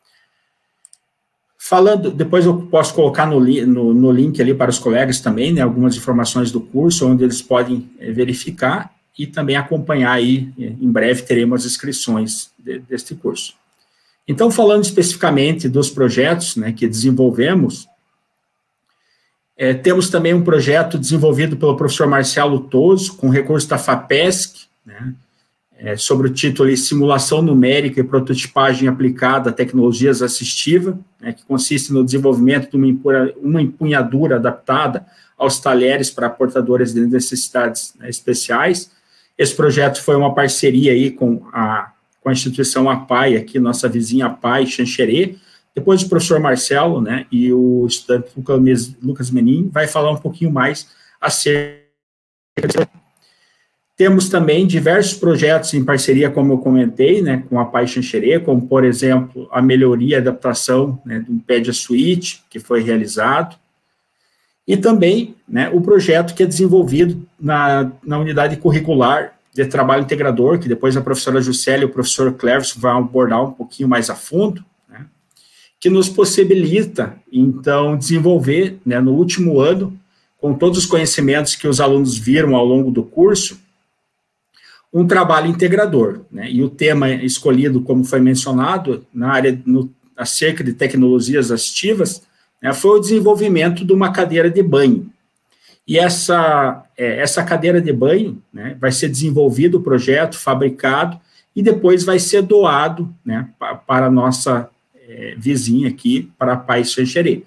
Falando, depois eu posso colocar no link ali para os colegas também, né, algumas informações do curso, onde eles podem verificar e também acompanhar aí, em breve teremos as inscrições deste curso. Então, falando especificamente dos projetos, né, que desenvolvemos, temos também um projeto desenvolvido pelo professor Marcelo Toso, com recurso da FAPESC, né, sobre o título Simulação Numérica e Prototipagem Aplicada a Tecnologias Assistivas, né, que consiste no desenvolvimento de uma empunhadura adaptada aos talheres para portadores de necessidades, né, especiais. Esse projeto foi uma parceria aí com a instituição APAI, aqui, nossa vizinha APAI, Xanxerê. Depois o professor Marcelo, né, e o estudante Lucas Menin vai falar um pouquinho mais acerca disso. Temos também diversos projetos em parceria, como eu comentei, né, com a APAI Xanxerê, como, por exemplo, a melhoria e adaptação, né, do Pedia Suite, que foi realizado, e também, né, o projeto que é desenvolvido na unidade curricular de trabalho integrador, que depois a professora Juscelia e o professor Cleverson vão abordar um pouquinho mais a fundo, né, que nos possibilita, então, desenvolver, né, no último ano, com todos os conhecimentos que os alunos viram ao longo do curso, um trabalho integrador, né, e o tema escolhido, como foi mencionado, na área, acerca de tecnologias assistivas, né, foi o desenvolvimento de uma cadeira de banho. E essa cadeira de banho, né, vai ser desenvolvido o projeto, fabricado, e depois vai ser doado, né, para a nossa vizinha aqui, para a APAI Xanxerê.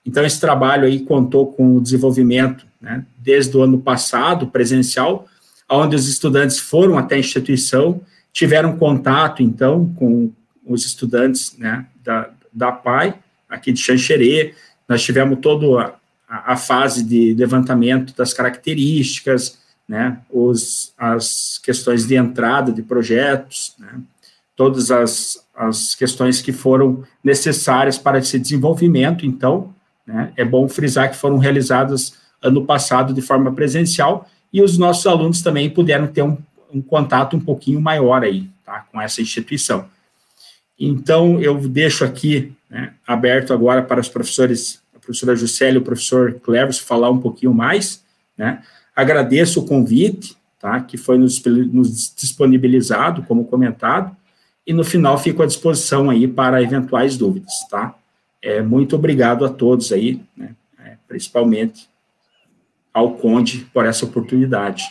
Então, esse trabalho aí contou com o desenvolvimento, né, desde o ano passado, presencial, onde os estudantes foram até a instituição, tiveram contato, então, com os estudantes, né, da PAI, aqui de Xanxerê. Nós tivemos toda a fase de levantamento das características, né, as questões de entrada de projetos, né, todas as questões que foram necessárias para esse desenvolvimento. Então, né, é bom frisar que foram realizadas ano passado de forma presencial, e os nossos alunos também puderam ter um contato um pouquinho maior aí, tá, com essa instituição. Então, eu deixo aqui, né, aberto agora para os professores, a professora Juscelia e o professor Cleverson, falar um pouquinho mais, né. Agradeço o convite, tá, que foi nos disponibilizado, como comentado, e no final fico à disposição aí para eventuais dúvidas, tá. Muito obrigado a todos aí, né, principalmente ao Conde por essa oportunidade.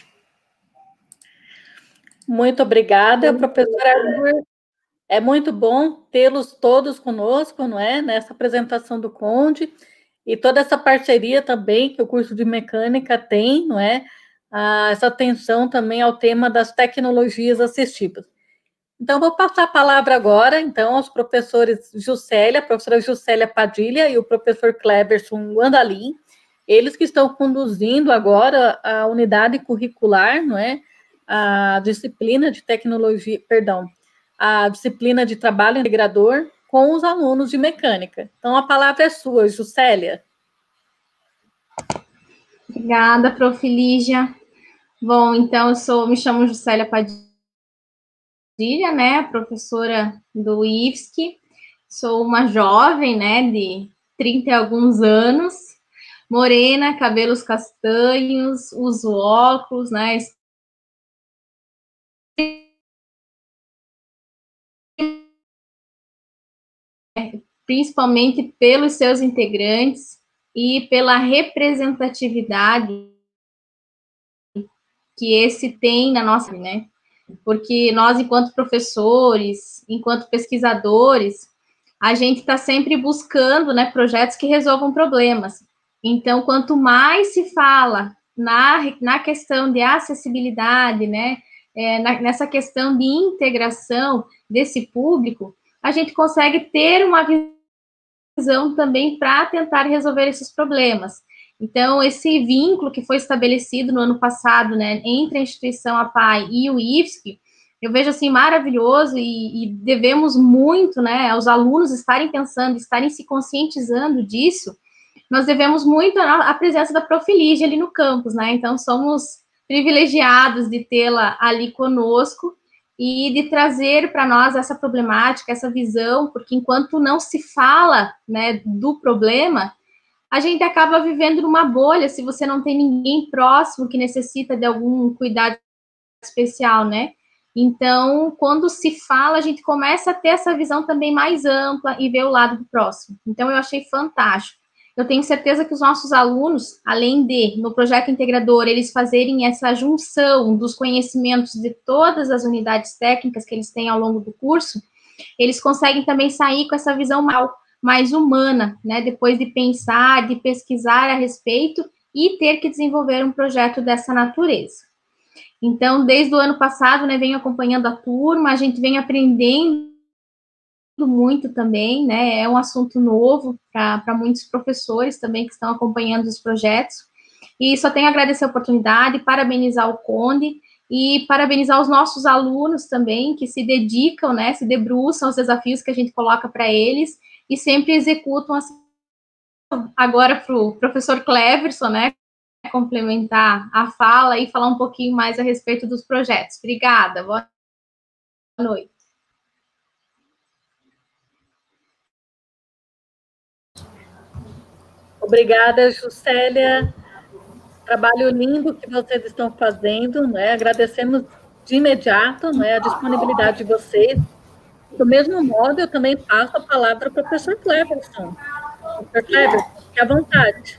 Muito obrigada, professor Arthur. É muito bom tê-los todos conosco, não é? Nessa apresentação do Conde, e toda essa parceria também que o curso de mecânica tem, não é? Essa atenção também ao tema das tecnologias assistivas. Então, vou passar a palavra agora, então, aos professores a professora Juscelia Padilha e o professor Cleverson Andalim, eles que estão conduzindo agora a unidade curricular, não é? A disciplina de tecnologia, a disciplina de trabalho integrador com os alunos de mecânica. Então, a palavra é sua, Juscelia. Obrigada, Prof. Lígia. Bom, então, me chamo Juscelia Padilha, né, professora do IFSC. Sou uma jovem, né, de 30 e alguns anos, morena, cabelos castanhos, uso óculos, né, principalmente pelos seus integrantes e pela representatividade que esse tem na nossa, né? Porque nós, enquanto professores, enquanto pesquisadores, a gente está sempre buscando, né, projetos que resolvam problemas. Então, quanto mais se fala na questão de acessibilidade, né, nessa questão de integração desse público, a gente consegue ter uma visão também para tentar resolver esses problemas. Então, esse vínculo que foi estabelecido no ano passado, né, entre a instituição APAI e o IFSC, eu vejo, assim, maravilhoso, e devemos muito, né, aos alunos estarem pensando, estarem se conscientizando disso. Nós devemos muito à presença da Prof. Lígia ali no campus, né, então somos privilegiados de tê-la ali conosco e de trazer para nós essa problemática, essa visão, porque enquanto não se fala, né, do problema, a gente acaba vivendo numa bolha, se você não tem ninguém próximo que necessita de algum cuidado especial, né? Então, quando se fala, a gente começa a ter essa visão também mais ampla e ver o lado do próximo. Então, eu achei fantástico. Eu tenho certeza que os nossos alunos, além de, no projeto integrador, eles fazerem essa junção dos conhecimentos de todas as unidades técnicas que eles têm ao longo do curso, eles conseguem também sair com essa visão mais humana, né, depois de pensar, de pesquisar a respeito e ter que desenvolver um projeto dessa natureza. Então, desde o ano passado, né, venho acompanhando a turma, a gente vem aprendendo muito também, né, é um assunto novo para muitos professores também que estão acompanhando os projetos, e só tenho a agradecer a oportunidade, parabenizar o Conde, e parabenizar os nossos alunos também, que se dedicam, né, se debruçam aos desafios que a gente coloca para eles, e sempre executam assim. Agora para o professor Cleverson, né, complementar a fala e falar um pouquinho mais a respeito dos projetos. Obrigada, boa noite. Obrigada, Juscelia. Trabalho lindo que vocês estão fazendo, né? Agradecemos de imediato, né, a disponibilidade de vocês. Do mesmo modo, eu também passo a palavra para o professor Cleverson. Professor Cleverson, fique à vontade.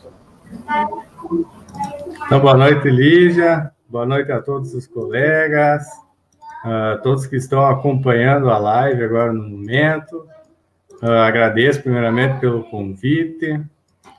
Então, boa noite, Lígia. Boa noite a todos os colegas, todos que estão acompanhando a live agora no momento. Agradeço, primeiramente, pelo convite.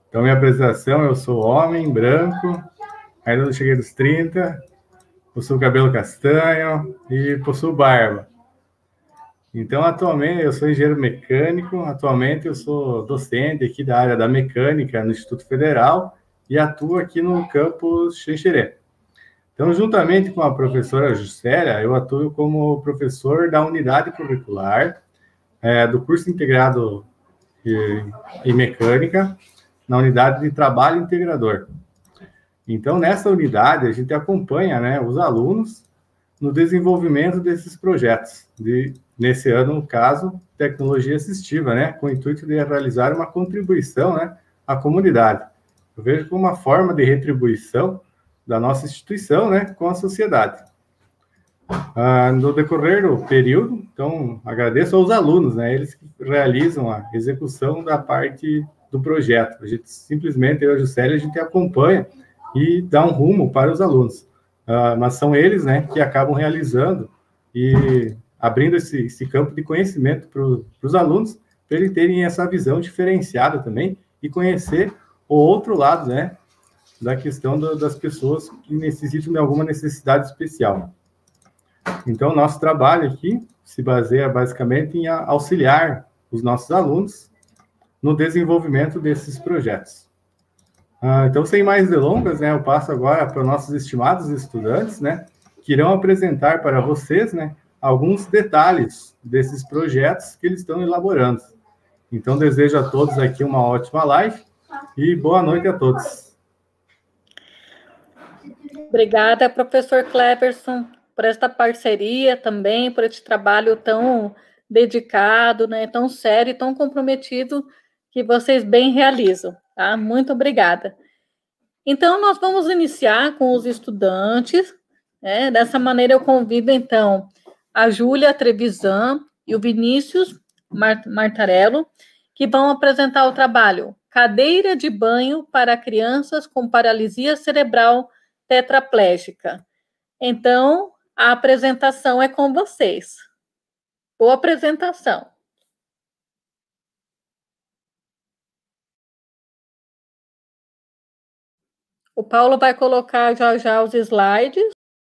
Então, minha apresentação, eu sou homem, branco, ainda não cheguei dos 30, possuo cabelo castanho e possuo barba. Então, atualmente, eu sou engenheiro mecânico, atualmente eu sou docente aqui da área da mecânica no Instituto Federal e atuo aqui no campus Xanxerê. Então, juntamente com a professora Juscelia, eu atuo como professor da unidade curricular do curso integrado em mecânica, na unidade de trabalho integrador. Então, nessa unidade, a gente acompanha, né, os alunos no desenvolvimento desses projetos. Nesse ano, no caso, tecnologia assistiva, né, com o intuito de realizar uma contribuição, né, à comunidade. Eu vejo como uma forma de retribuição da nossa instituição, né, com a sociedade. No decorrer do período, então, agradeço aos alunos, né, eles que realizam a execução da parte do projeto. A gente simplesmente, eu e a Juscelia, a gente acompanha e dá um rumo para os alunos. Mas são eles, né, que acabam realizando e abrindo esse campo de conhecimento para os alunos, para eles terem essa visão diferenciada também e conhecer o outro lado, né, da questão das pessoas que necessitam de alguma necessidade especial. Então, nosso trabalho aqui se baseia basicamente em auxiliar os nossos alunos no desenvolvimento desses projetos. Então, sem mais delongas, né, eu passo agora para nossos estimados estudantes, né, que irão apresentar para vocês, né, alguns detalhes desses projetos que eles estão elaborando. Então, desejo a todos aqui uma ótima live e boa noite a todos. Obrigada, professor Cleverson, por esta parceria também, por este trabalho tão dedicado, né, tão sério e tão comprometido que vocês bem realizam, tá? Muito obrigada. Então, nós vamos iniciar com os estudantes, né? Dessa maneira eu convido, então, a Júlia Trevisan e o Vinícius Martarello, que vão apresentar o trabalho Cadeira de Banho para Crianças com Paralisia Cerebral Tetraplégica. Então, a apresentação é com vocês. Boa apresentação. O Paulo vai colocar já os slides.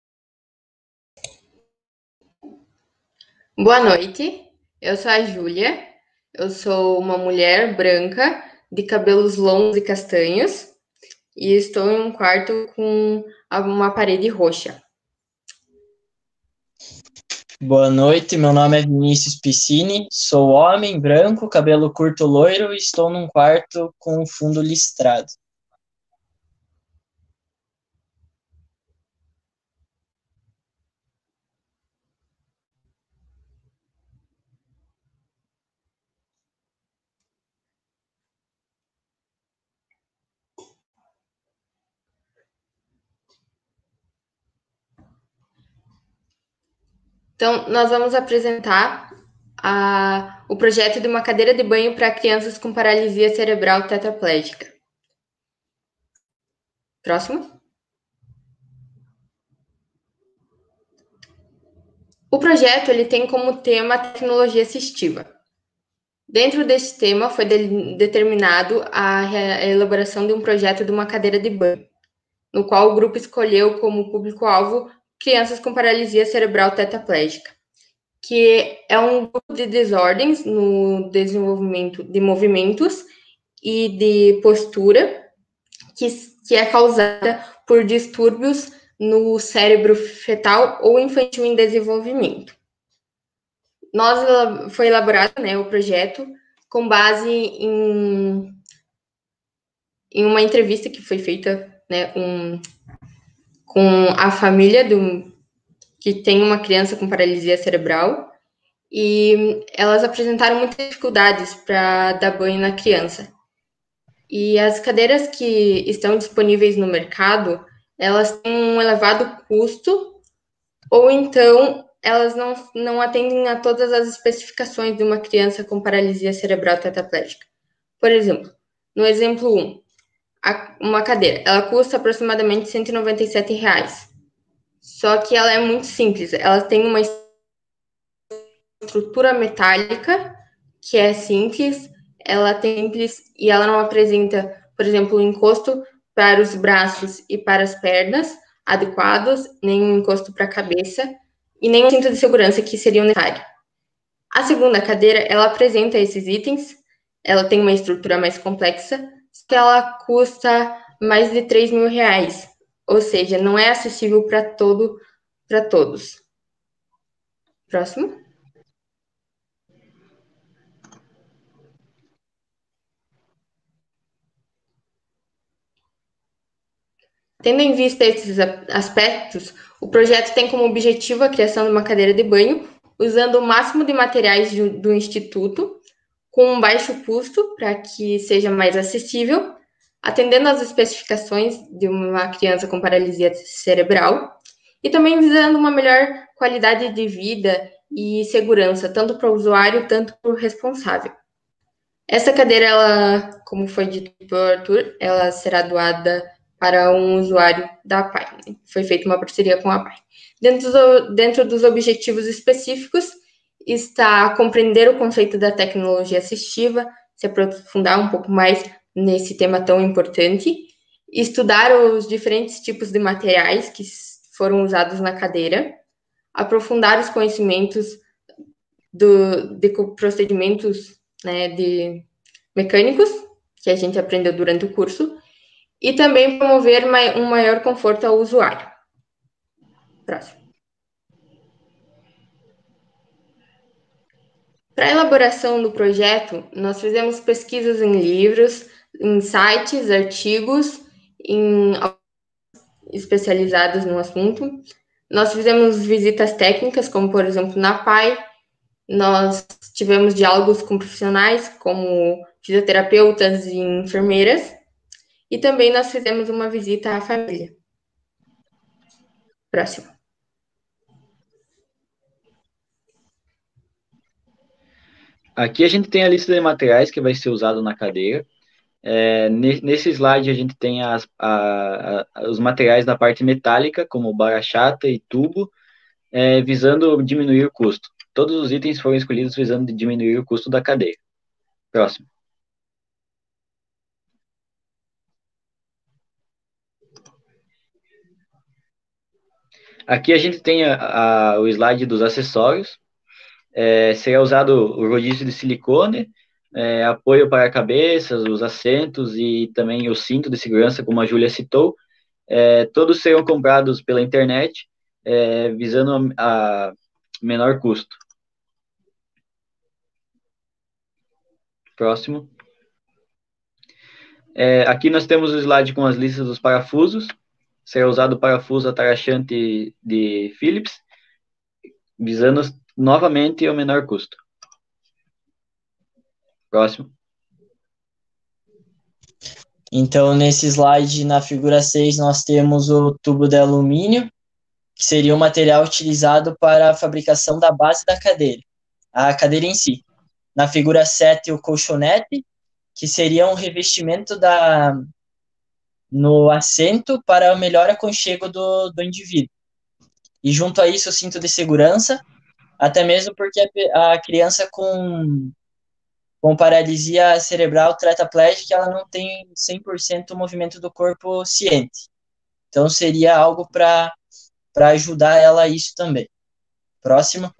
Boa noite, eu sou a Júlia, eu sou uma mulher branca, de cabelos longos e castanhos, e estou em um quarto com uma parede roxa. Boa noite, meu nome é Vinícius Piscini, sou homem, branco, cabelo curto loiro e estou num quarto com fundo listrado. Então, nós vamos apresentar o projeto de uma cadeira de banho para crianças com paralisia cerebral tetraplégica. Próximo. O projeto ele tem como tema tecnologia assistiva. Dentro desse tema foi determinado a elaboração de um projeto de uma cadeira de banho, no qual o grupo escolheu como público-alvo crianças com paralisia cerebral tetraplégica, que é um grupo de desordens no desenvolvimento de movimentos e de postura, que é causada por distúrbios no cérebro fetal ou infantil em desenvolvimento. Foi elaborado, né, o projeto com base em uma entrevista que foi feita, né, com a família que tem uma criança com paralisia cerebral, e elas apresentaram muitas dificuldades para dar banho na criança. E as cadeiras que estão disponíveis no mercado, elas têm um elevado custo, ou então elas não atendem a todas as especificações de uma criança com paralisia cerebral tetraplégica. Por exemplo, no exemplo 1, uma cadeira, ela custa aproximadamente R$ 197. Só que ela é muito simples. Ela tem uma estrutura metálica que é simples, ela tem simples e ela não apresenta, por exemplo, o encosto para os braços e para as pernas adequados, nem um encosto para a cabeça e nem um cinto de segurança que seriam necessários. A segunda cadeira, ela apresenta esses itens, ela tem uma estrutura mais complexa, que ela custa mais de R$3.000, ou seja, não é acessível para todos. Próximo. Tendo em vista esses aspectos, o projeto tem como objetivo a criação de uma cadeira de banho, usando o máximo de materiais do Instituto, com um baixo custo, para que seja mais acessível, atendendo às especificações de uma criança com paralisia cerebral, e também visando uma melhor qualidade de vida e segurança, tanto para o usuário, tanto para o responsável. Essa cadeira, ela, como foi dito pelo Arthur, ela será doada para um usuário da APAE. Foi feita uma parceria com a APAE. Dentro dos objetivos específicos está compreender o conceito da tecnologia assistiva, se aprofundar um pouco mais nesse tema tão importante, estudar os diferentes tipos de materiais que foram usados na cadeira, aprofundar os conhecimentos de procedimentos, né, de mecânicos que a gente aprendeu durante o curso, e também promover um maior conforto ao usuário. Próximo. Para a elaboração do projeto, nós fizemos pesquisas em livros, em sites, artigos, especializados no assunto. Nós fizemos visitas técnicas, como, por exemplo, na APAE. Nós tivemos diálogos com profissionais, como fisioterapeutas e enfermeiras. E também nós fizemos uma visita à família. Próximo. Aqui a gente tem a lista de materiais que vai ser usado na cadeira. Nesse slide a gente tem os materiais da parte metálica, como barra chata e tubo, visando diminuir o custo. Todos os itens foram escolhidos visando diminuir o custo da cadeira. Próximo. Aqui a gente tem o slide dos acessórios. Será usado o rodízio de silicone, apoio para cabeças, os assentos e também o cinto de segurança, como a Júlia citou. Todos serão comprados pela internet, visando a menor custo. Próximo. Aqui nós temos o slide com as listas dos parafusos. Será usado o parafuso atarachante de Phillips, visando novamente o menor custo. Próximo. Então, nesse slide, na figura 6, nós temos o tubo de alumínio, que seria o material utilizado para a fabricação da base da cadeira, a cadeira em si. Na figura 7, o colchonete, que seria um revestimento no assento para o melhor aconchego do indivíduo. E junto a isso, o cinto de segurança, até mesmo porque a criança com paralisia cerebral tetraplégica, ela não tem 100% o movimento do corpo ciente. Então, seria algo para ajudar ela a isso também. Próximo.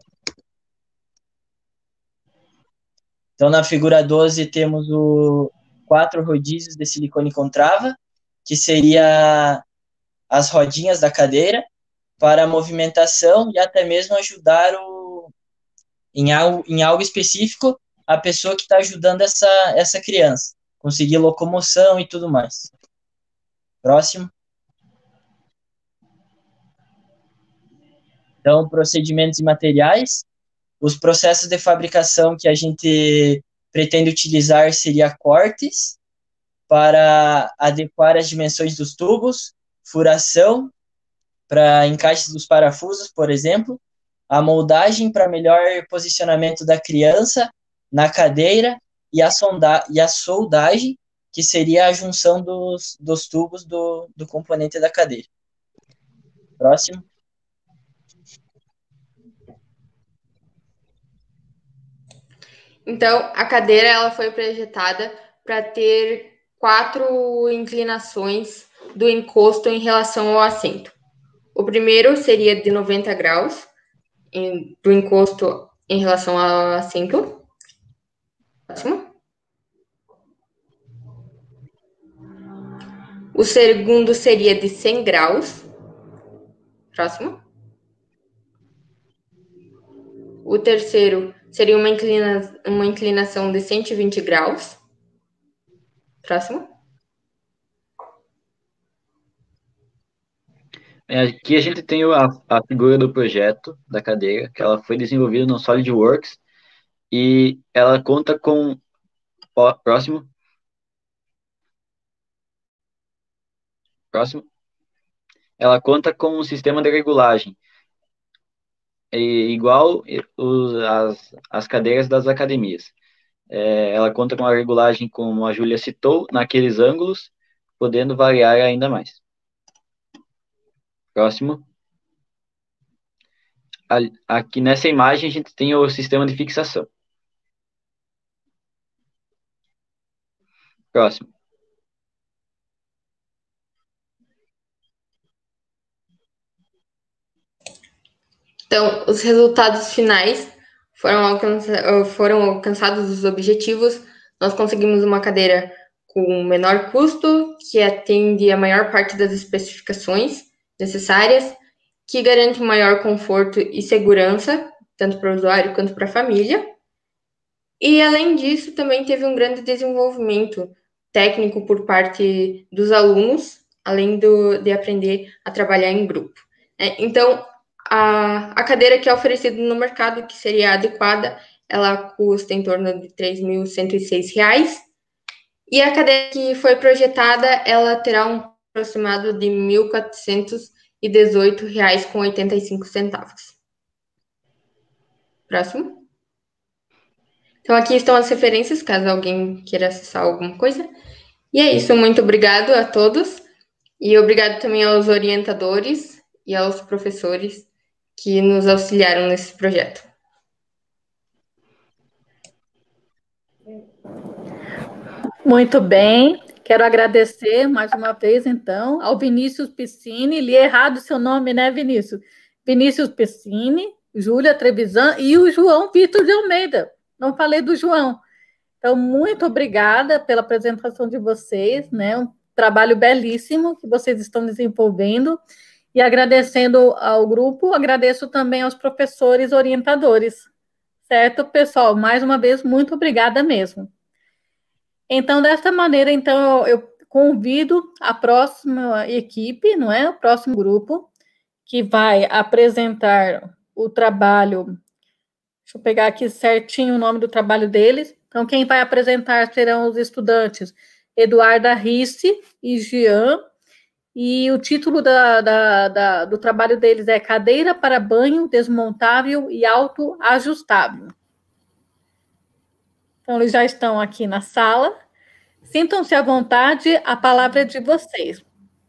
Então, na figura 12, temos 4 rodízios de silicone com trava, que seria as rodinhas da cadeira, para a movimentação e até mesmo ajudar em algo específico a pessoa que está ajudando essa criança, conseguir locomoção e tudo mais. Próximo. Então, procedimentos e materiais. Os processos de fabricação que a gente pretende utilizar seria cortes para adequar as dimensões dos tubos, furação para encaixes dos parafusos, por exemplo, a moldagem para melhor posicionamento da criança na cadeira e a soldagem, que seria a junção dos tubos do componente da cadeira. Próximo. Então, a cadeira ela foi projetada para ter 4 inclinações do encosto em relação ao assento. O primeiro seria de 90 graus do encosto em relação ao assento. Próximo. O segundo seria de 100 graus. Próximo. O terceiro seria uma inclinação de 120 graus. Próximo. Aqui a gente tem a figura do projeto da cadeira, que ela foi desenvolvida no SolidWorks, e ela conta com... Próximo. Ela conta com um sistema de regulagem, igual as cadeiras das academias. Ela conta com a regulagem, como a Júlia citou, naqueles ângulos, podendo variar ainda mais. Próximo. Aqui nessa imagem a gente tem o sistema de fixação. Próximo. Então, os resultados finais foram alcançados os objetivos. Nós conseguimos uma cadeira com menor custo, que atende a maior parte das especificações necessárias, que garante maior conforto e segurança, tanto para o usuário quanto para a família. E, além disso, também teve um grande desenvolvimento técnico por parte dos alunos, além de aprender a trabalhar em grupo. Então, a cadeira que é oferecida no mercado, que seria adequada, ela custa em torno de R$ 3.106. E a cadeira que foi projetada, ela terá um aproximado de R$ 1.418,85. Próximo. Então, aqui estão as referências, caso alguém queira acessar alguma coisa. E é isso, muito obrigado a todos. E obrigado também aos orientadores e aos professores que nos auxiliaram nesse projeto. Muito bem, quero agradecer mais uma vez, então, ao Vinícius Piscini. Li errado o seu nome, né, Vinícius? Vinícius Piscini, Júlia Trevisan e o João Vitor de Almeida. Não falei do João. Então, muito obrigada pela apresentação de vocês, né? Um trabalho belíssimo que vocês estão desenvolvendo. E agradecendo ao grupo, agradeço também aos professores orientadores. Certo, pessoal? Mais uma vez, muito obrigada mesmo. Então, desta maneira, então, eu convido a próxima equipe, não é? O próximo grupo, que vai apresentar o trabalho. Deixa eu pegar aqui certinho o nome do trabalho deles. Então, quem vai apresentar serão os estudantes Eduarda Risse e Jean. E o título do trabalho deles é Cadeira para Banho Desmontável e Autoajustável. Então, eles já estão aqui na sala. Sintam-se à vontade, a palavra é de vocês.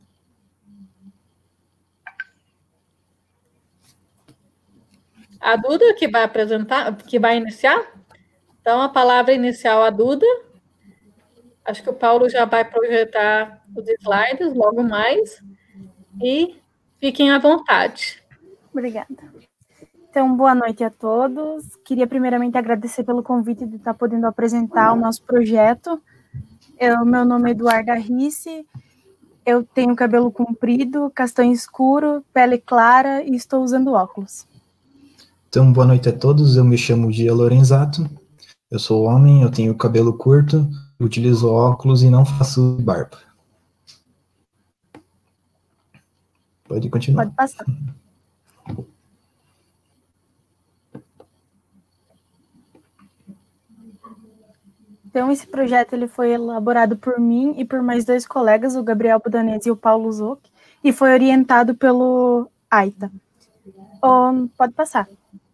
A Duda que vai apresentar, que vai iniciar? Então, a palavra inicial a Duda. Acho que o Paulo já vai projetar os slides logo mais. E fiquem à vontade. Obrigada. Então, boa noite a todos. Queria primeiramente agradecer pelo convite de estar podendo apresentar o nosso projeto. Meu nome é Eduarda Risse, eu tenho cabelo comprido, castanho escuro, pele clara e estou usando óculos. Então, boa noite a todos, eu me chamo Gia Lorenzato, eu sou homem, eu tenho cabelo curto, utilizo óculos e não faço barba. Pode continuar. Pode passar. Então, esse projeto ele foi elaborado por mim e por mais 2 colegas, o Gabriel Budanese e o Paulo Zoc, e foi orientado pelo Aita. Pode passar.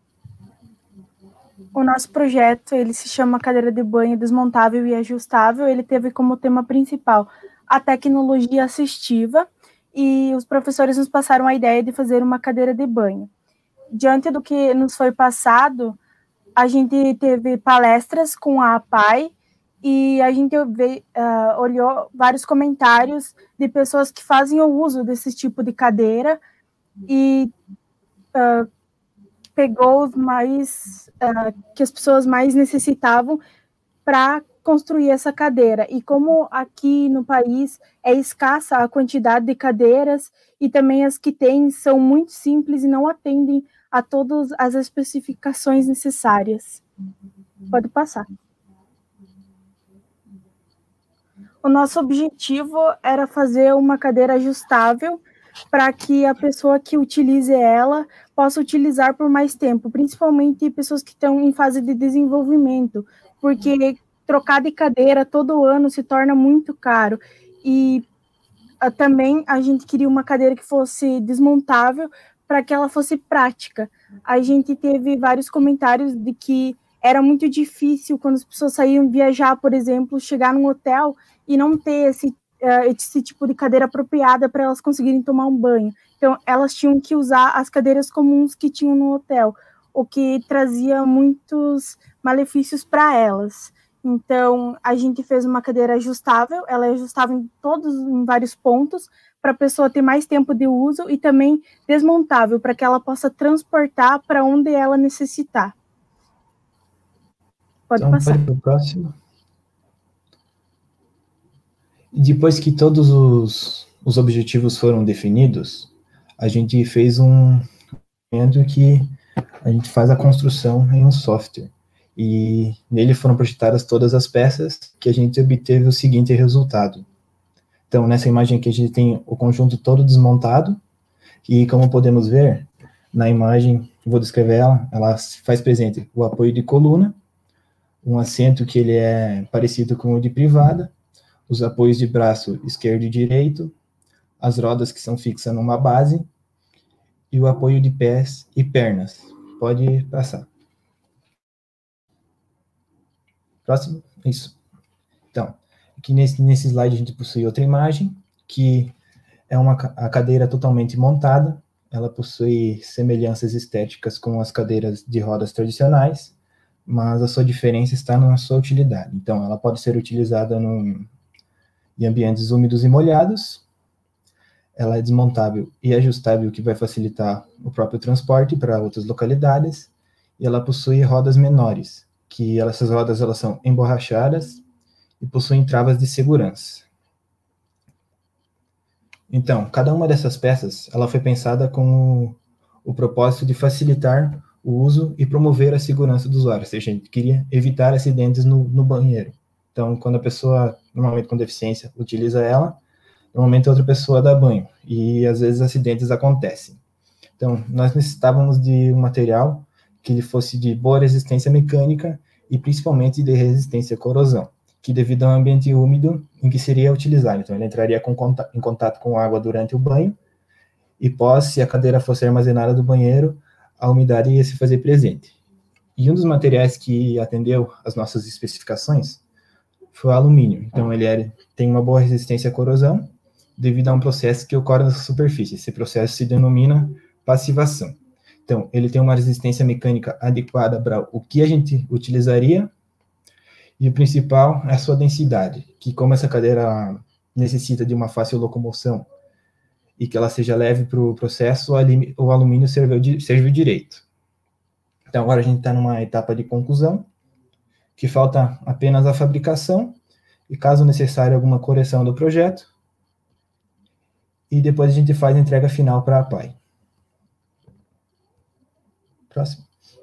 O nosso projeto, ele se chama Cadeira de Banho Desmontável e Ajustável. Ele teve como tema principal a tecnologia assistiva, e os professores nos passaram a ideia de fazer uma cadeira de banho. Diante do que nos foi passado, a gente teve palestras com a APAI, e a gente olhou vários comentários de pessoas que fazem o uso desse tipo de cadeira e pegou os mais que as pessoas mais necessitavam para construir essa cadeira. E como aqui no país é escassa a quantidade de cadeiras e também as que tem são muito simples e não atendem a todas as especificações necessárias. Pode passar. O nosso objetivo era fazer uma cadeira ajustável para que a pessoa que utilize ela possa utilizar por mais tempo, principalmente pessoas que estão em fase de desenvolvimento, porque trocar de cadeira todo ano se torna muito caro. E também a gente queria uma cadeira que fosse desmontável para que ela fosse prática. A gente teve vários comentários de que era muito difícil quando as pessoas saíam viajar, por exemplo, chegar num hotel e não ter esse tipo de cadeira apropriada para elas conseguirem tomar um banho. Então, elas tinham que usar as cadeiras comuns que tinham no hotel, o que trazia muitos malefícios para elas. Então, a gente fez uma cadeira ajustável, ela é ajustável em vários pontos, para a pessoa ter mais tempo de uso, e também desmontável, para que ela possa transportar para onde ela necessitar. Pode passar. Pode para o próximo. Depois que todos os objetivos foram definidos, a gente fez um momento que a gente faz a construção em um software. E nele foram projetadas todas as peças que a gente obteve o seguinte resultado. Então, nessa imagem aqui a gente tem o conjunto todo desmontado, e como podemos ver, na imagem, vou descrever ela faz presente o apoio de coluna, um assento que ele é parecido com o de privada, os apoios de braço esquerdo e direito, as rodas que são fixas numa base, e o apoio de pés e pernas. Pode passar. Próximo, isso. Então, aqui nesse slide a gente possui outra imagem, que é a cadeira totalmente montada, ela possui semelhanças estéticas com as cadeiras de rodas tradicionais, mas a sua diferença está na sua utilidade. Então, ela pode ser utilizada em ambientes úmidos e molhados, ela é desmontável e ajustável, que vai facilitar o próprio transporte para outras localidades, e ela possui rodas menores, que essas rodas elas são emborrachadas e possuem travas de segurança. Então, cada uma dessas peças ela foi pensada com o propósito de facilitar o uso e promover a segurança do usuário, ou seja, a gente queria evitar acidentes no banheiro. Então, quando a pessoa, normalmente com deficiência, utiliza ela, normalmente outra pessoa dá banho, e às vezes acidentes acontecem. Então, nós necessitávamos de um material que ele fosse de boa resistência mecânica e principalmente de resistência à corrosão, que devido ao ambiente úmido em que seria utilizado. Então, ele entraria em contato com água durante o banho, e se a cadeira fosse armazenada do banheiro, a umidade ia se fazer presente. E um dos materiais que atendeu às nossas especificações foi o alumínio. Então, ele tem uma boa resistência à corrosão, devido a um processo que ocorre na superfície. Esse processo se denomina passivação. Então, ele tem uma resistência mecânica adequada para o que a gente utilizaria, e o principal é a sua densidade, que como essa cadeira necessita de uma fácil locomoção e que ela seja leve para o processo, o alumínio serviu direito. Então, agora a gente está numa etapa de conclusão, que falta apenas a fabricação, e caso necessário alguma correção do projeto, e depois a gente faz a entrega final para a APAI. Próximo.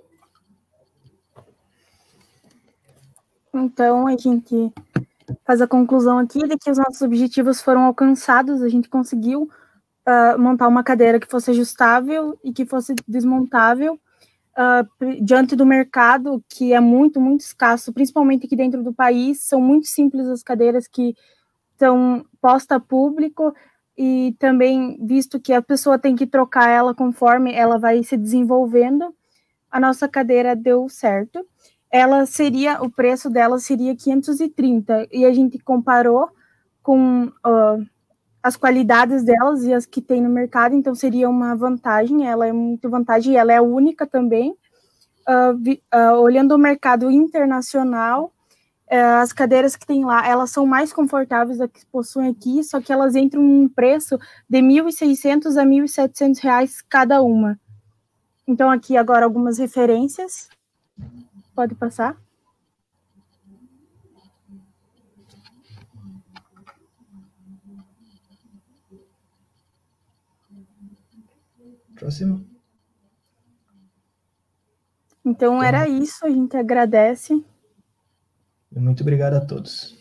Então, a gente faz a conclusão aqui de que os nossos objetivos foram alcançados, a gente conseguiu montar uma cadeira que fosse ajustável e que fosse desmontável, diante do mercado, que é muito, muito escasso, principalmente aqui dentro do país. São muito simples as cadeiras que estão postas a público, e também, visto que a pessoa tem que trocar ela conforme ela vai se desenvolvendo, a nossa cadeira deu certo. O preço dela seria 530, e a gente comparou com as qualidades delas e as que tem no mercado, então seria uma vantagem, ela é muito vantagem, e ela é única também. Olhando o mercado internacional, As cadeiras que tem lá, elas são mais confortáveis das que possuem aqui, só que elas entram em um preço de R$ 1.600 a R$ 1.700 cada uma. Então, aqui agora algumas referências. Pode passar. Próximo. Então, era isso. A gente agradece. Muito obrigado a todos.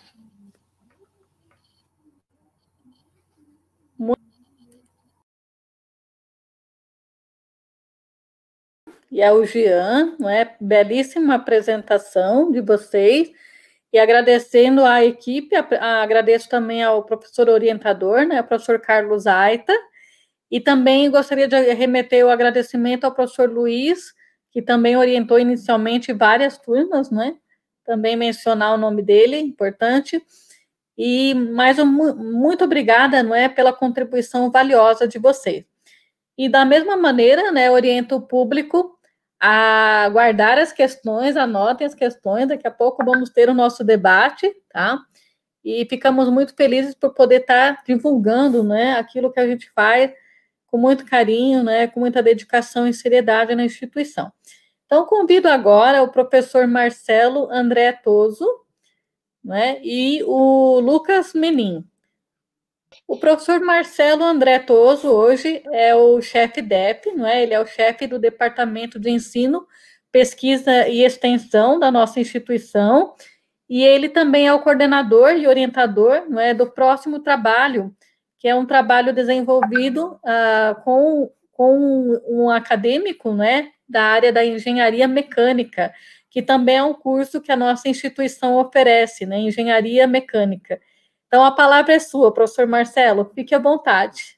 E ao Jean, não é? Belíssima apresentação de vocês. E agradecendo à equipe, agradeço também ao professor orientador, né, o professor Carlos Aita, e também gostaria de remeter o agradecimento ao professor Luiz, que também orientou inicialmente várias turmas, né? Também mencionar o nome dele, importante. E mais muito obrigada, não é, pela contribuição valiosa de vocês. E da mesma maneira, né, oriento o público a guardar as questões, anotem as questões, daqui a pouco vamos ter o nosso debate, tá? E ficamos muito felizes por poder estar divulgando, né, aquilo que a gente faz com muito carinho, né, com muita dedicação e seriedade na instituição. Então, convido agora o professor Marcelo André Toso, né, e o Lucas Menin. O professor Marcelo André Toso hoje é o chefe DEP, não é? Ele é o chefe do Departamento de Ensino, Pesquisa e Extensão da nossa instituição, e ele também é o coordenador e orientador, não é, do próximo trabalho, que é um trabalho desenvolvido com um acadêmico, né, da área da engenharia mecânica, que também é um curso que a nossa instituição oferece, né, engenharia mecânica. Então, a palavra é sua, professor Marcelo, fique à vontade.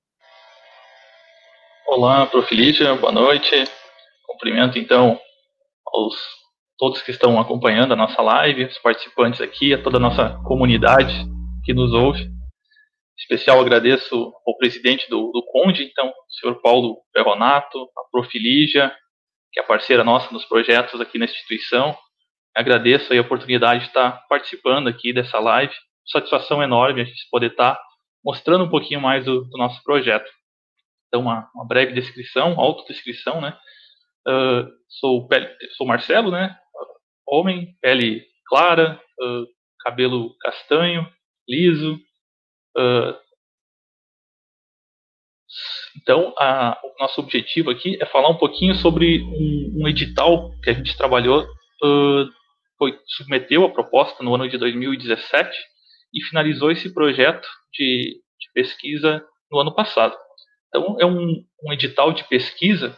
Olá, Prof. Lígia, boa noite. Cumprimento, então, todos que estão acompanhando a nossa live, os participantes aqui, a toda a nossa comunidade que nos ouve. Em especial, agradeço ao presidente do CONDE, então, o senhor Paulo Ferronato, a Prof. Lígia, que é a parceira nossa nos projetos aqui na instituição. Agradeço aí a oportunidade de estar participando aqui dessa live. Satisfação enorme a gente poder estar mostrando um pouquinho mais do nosso projeto. Então, uma breve descrição, autodescrição, né? Sou Marcelo, né? Homem, pele clara, cabelo castanho, liso. Então, o nosso objetivo aqui é falar um pouquinho sobre um edital que a gente trabalhou, submeteu a proposta no ano de 2017 e finalizou esse projeto de pesquisa no ano passado. Então, é um edital de pesquisa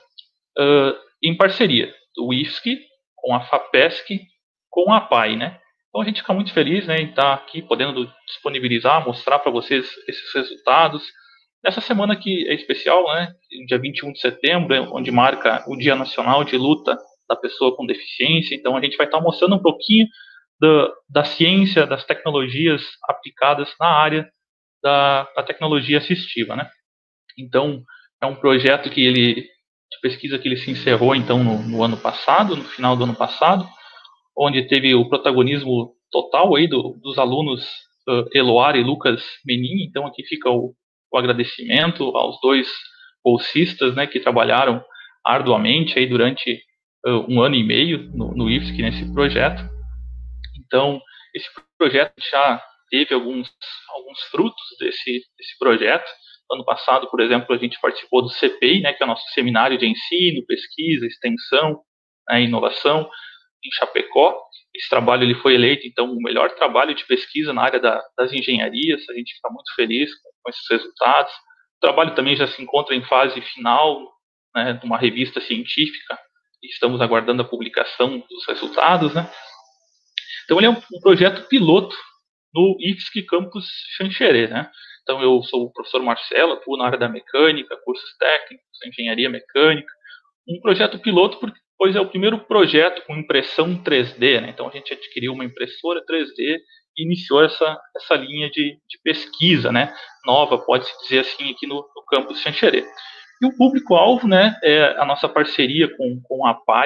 em parceria do IFSC, com a FAPESC, com a APAE, né? Então, a gente fica muito feliz, né, em estar aqui podendo disponibilizar, mostrar para vocês esses resultados. Nessa semana que é especial, né, dia 21 de setembro, onde marca o Dia Nacional de Luta da Pessoa com Deficiência. Então, a gente vai estar mostrando um pouquinho da ciência, das tecnologias aplicadas na área da tecnologia assistiva, né? Então, é um projeto de pesquisa que ele se encerrou, então, no ano passado, no final do ano passado, onde teve o protagonismo total aí dos alunos Eloar e Lucas Menin. Então, aqui fica o agradecimento aos dois bolsistas, né, que trabalharam arduamente aí durante 1 ano e meio no IFSC, nesse projeto. Então, esse projeto já teve alguns frutos desse projeto. Ano passado, por exemplo, a gente participou do CPI, né, que é o nosso Seminário de Ensino, Pesquisa, Extensão, né, Inovação, em Chapecó. Esse trabalho ele foi eleito, então, o melhor trabalho de pesquisa na área das engenharias. A gente fica muito feliz com esses resultados. O trabalho também já se encontra em fase final, né, de uma revista científica, e estamos aguardando a publicação dos resultados, né. Então, ele é um projeto piloto no IFSC Campus Xanxerê, né. Então, eu sou o professor Marcelo, atuo na área da mecânica, cursos técnicos, engenharia mecânica. Um projeto piloto, pois é o primeiro projeto com impressão 3D, né? Então, a gente adquiriu uma impressora 3D e iniciou essa linha de pesquisa, né? Nova, pode-se dizer assim, aqui no campus Xanxerê. E o público-alvo, né, é a nossa parceria com a APAE.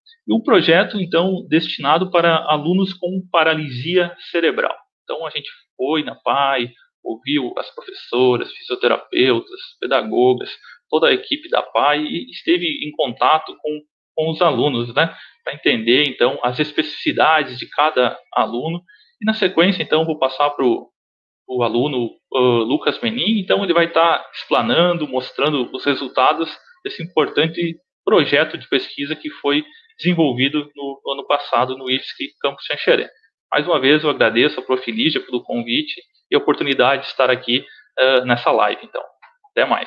E um projeto, então, destinado para alunos com paralisia cerebral. Então, a gente foi na PAI, ouviu as professoras, fisioterapeutas, pedagogas, toda a equipe da PAI e esteve em contato com os alunos, né, para entender, então, as especificidades de cada aluno. E, na sequência, então, vou passar para o aluno Lucas Menin, então ele vai estar explanando, mostrando os resultados desse importante projeto de pesquisa que foi desenvolvido no ano passado no IFSC Campus Xanxerê. Mais uma vez, eu agradeço a Prof. Lígia pelo convite e a oportunidade de estar aqui nessa live, então. Até mais.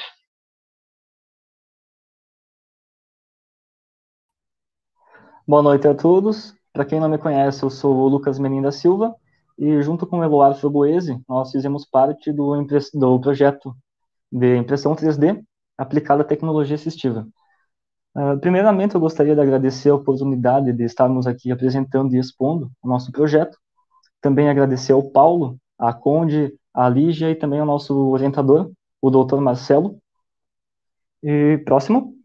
Boa noite a todos. Para quem não me conhece, eu sou o Lucas Menin da Silva, e junto com o Eloar Froboese, nós fizemos parte do projeto de impressão 3D aplicada à tecnologia assistiva. Primeiramente, eu gostaria de agradecer a oportunidade de estarmos aqui apresentando e expondo o nosso projeto. Também agradecer ao Paulo, à Conde, à Lígia e também ao nosso orientador, o Dr. Marcelo. E próximo.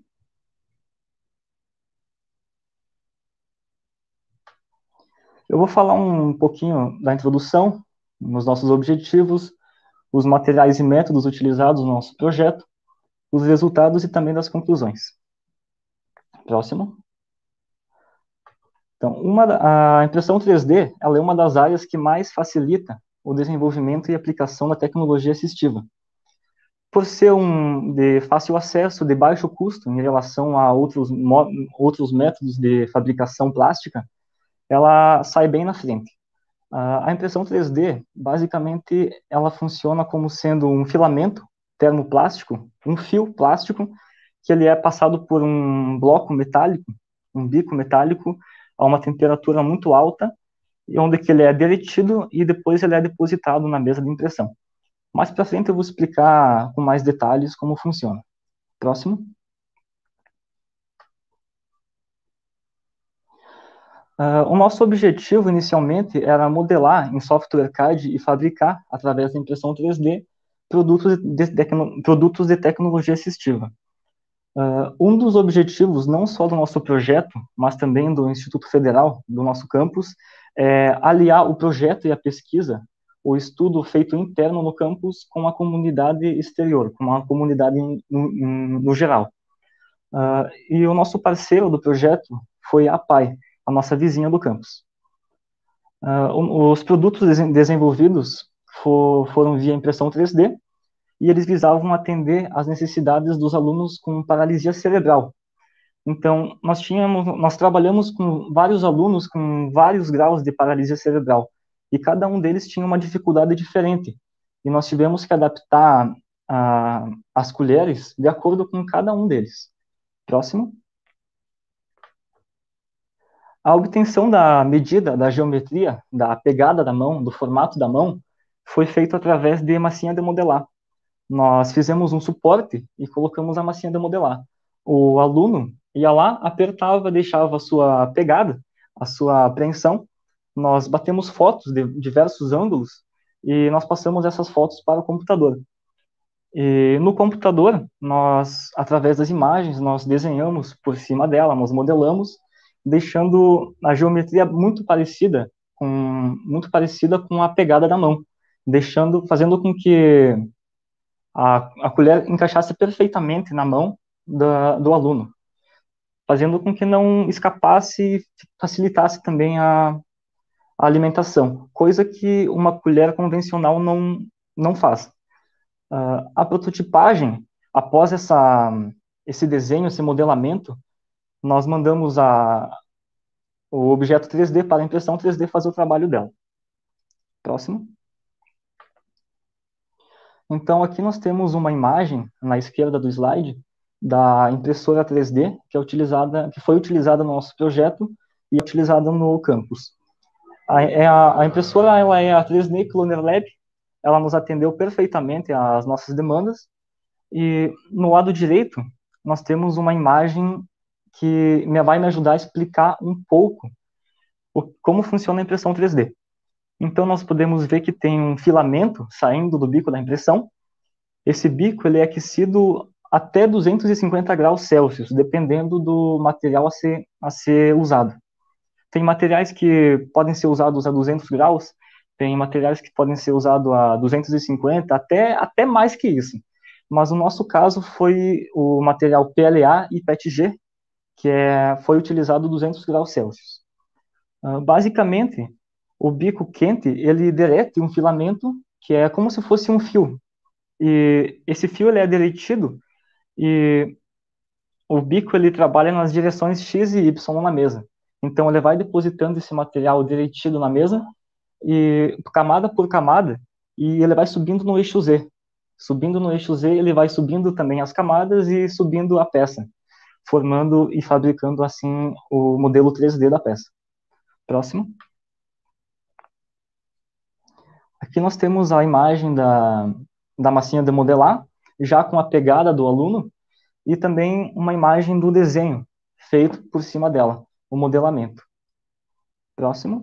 Eu vou falar um pouquinho da introdução, nos nossos objetivos, os materiais e métodos utilizados no nosso projeto, os resultados e também das conclusões. Próximo. Então, a impressão 3D, ela é uma das áreas que mais facilita o desenvolvimento e aplicação da tecnologia assistiva. Por ser de fácil acesso, de baixo custo, em relação a outros métodos de fabricação plástica, ela sai bem na frente. A impressão 3D, basicamente, ela funciona como sendo um filamento termoplástico, um fio plástico, que ele é passado por um bloco metálico, um bico metálico, a uma temperatura muito alta, onde que ele é derretido e depois ele é depositado na mesa de impressão. Mais para frente eu vou explicar com mais detalhes como funciona. Próximo. O nosso objetivo, inicialmente, era modelar em software CAD e fabricar, através da impressão 3D, produtos de tecnologia assistiva. Um dos objetivos, não só do nosso projeto, mas também do Instituto Federal, do nosso campus, é aliar o projeto e a pesquisa, o estudo feito interno no campus, com a comunidade exterior, com a comunidade no geral. E o nosso parceiro do projeto foi a PAI, a nossa vizinha do campus. Os produtos desenvolvidos foram via impressão 3D, e eles visavam atender às necessidades dos alunos com paralisia cerebral. Então, nós trabalhamos com vários alunos com vários graus de paralisia cerebral, e cada um deles tinha uma dificuldade diferente, e nós tivemos que adaptar as colheres de acordo com cada um deles. Próximo. A obtenção da medida, da geometria, da pegada da mão, do formato da mão, foi feito através de massinha de modelar. Nós fizemos um suporte e colocamos a massinha de modelar. O aluno ia lá, apertava, deixava a sua pegada, a sua apreensão. Nós batemos fotos de diversos ângulos e nós passamos essas fotos para o computador. E no computador, nós, através das imagens, nós desenhamos por cima dela, nós modelamos, deixando a geometria muito parecida com a pegada da mão, fazendo com que a colher encaixasse perfeitamente na mão do aluno, fazendo com que não escapasse e facilitasse também a alimentação, coisa que uma colher convencional não faz. A prototipagem, após esse desenho, esse modelamento, nós mandamos o objeto 3D para a impressão 3D fazer o trabalho dela. Próximo. Então, aqui nós temos uma imagem, na esquerda do slide, da impressora 3D, que foi utilizada no nosso projeto e é utilizada no campus. A impressora ela é a 3D Cloner Lab, ela nos atendeu perfeitamente às nossas demandas, e no lado direito nós temos uma imagem que vai me ajudar a explicar um pouco como funciona a impressão 3D. Então, nós podemos ver que tem um filamento saindo do bico da impressão. Esse bico ele é aquecido até 250 graus Celsius, dependendo do material a ser usado. Tem materiais que podem ser usados a 200 graus, tem materiais que podem ser usados a 250, até mais que isso. Mas o nosso caso foi o material PLA e PETG, que foi utilizado 200 graus Celsius. Basicamente, o bico quente, ele derrete um filamento que é como se fosse um fio. E esse fio ele é derretido e o bico ele trabalha nas direções X e Y na mesa. Então ele vai depositando esse material derretido na mesa e camada por camada e ele vai subindo no eixo Z. Subindo no eixo Z, ele vai subindo também as camadas e subindo a peça, formando e fabricando assim o modelo 3D da peça. Próximo. Aqui nós temos a imagem da massinha de modelar, já com a pegada do aluno, e também uma imagem do desenho feito por cima dela, o modelamento. Próximo.